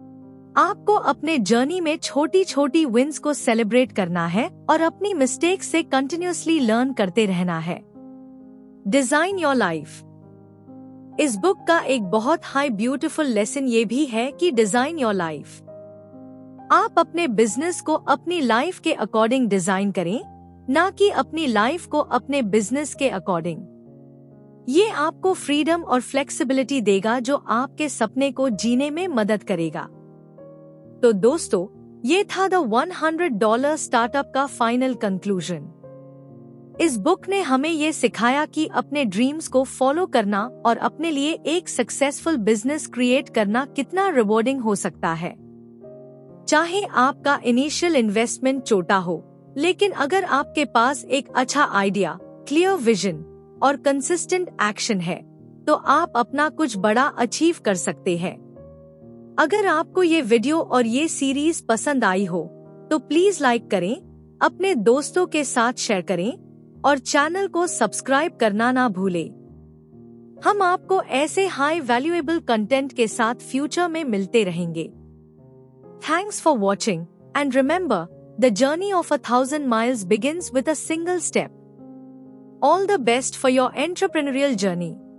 आपको अपने जर्नी में छोटी छोटी विंस को सेलिब्रेट करना है और अपनी मिस्टेक से कंटिन्यूअसली लर्न करते रहना है। Design your life. इस बुक का एक बहुत हाई ब्यूटीफुल लेसन ये भी है कि डिजाइन योर लाइफ। आप अपने बिजनेस को अपनी लाइफ के अकॉर्डिंग डिजाइन करें, ना कि अपनी लाइफ को अपने बिजनेस के अकॉर्डिंग। ये आपको फ्रीडम और फ्लेक्सिबिलिटी देगा जो आपके सपने को जीने में मदद करेगा। तो दोस्तों, ये था द हंड्रेड डॉलर स्टार्टअप का फाइनल कंक्लूजन। इस बुक ने हमें ये सिखाया कि अपने ड्रीम्स को फॉलो करना और अपने लिए एक सक्सेसफुल बिजनेस क्रिएट करना कितना रिवॉर्डिंग हो सकता है। चाहे आपका इनिशियल इन्वेस्टमेंट छोटा हो, लेकिन अगर आपके पास एक अच्छा आइडिया, क्लियर विजन और कंसिस्टेंट एक्शन है, तो आप अपना कुछ बड़ा अचीव कर सकते हैं। अगर आपको ये वीडियो और ये सीरीज पसंद आई हो, तो प्लीज लाइक करें, अपने दोस्तों के साथ शेयर करें और चैनल को सब्सक्राइब करना ना भूलें। हम आपको ऐसे हाई वैल्यूएबल कंटेंट के साथ फ्यूचर में मिलते रहेंगे। Thanks for watching and remember, the journey of a thousand miles begins with a single step. All the best for your entrepreneurial journey.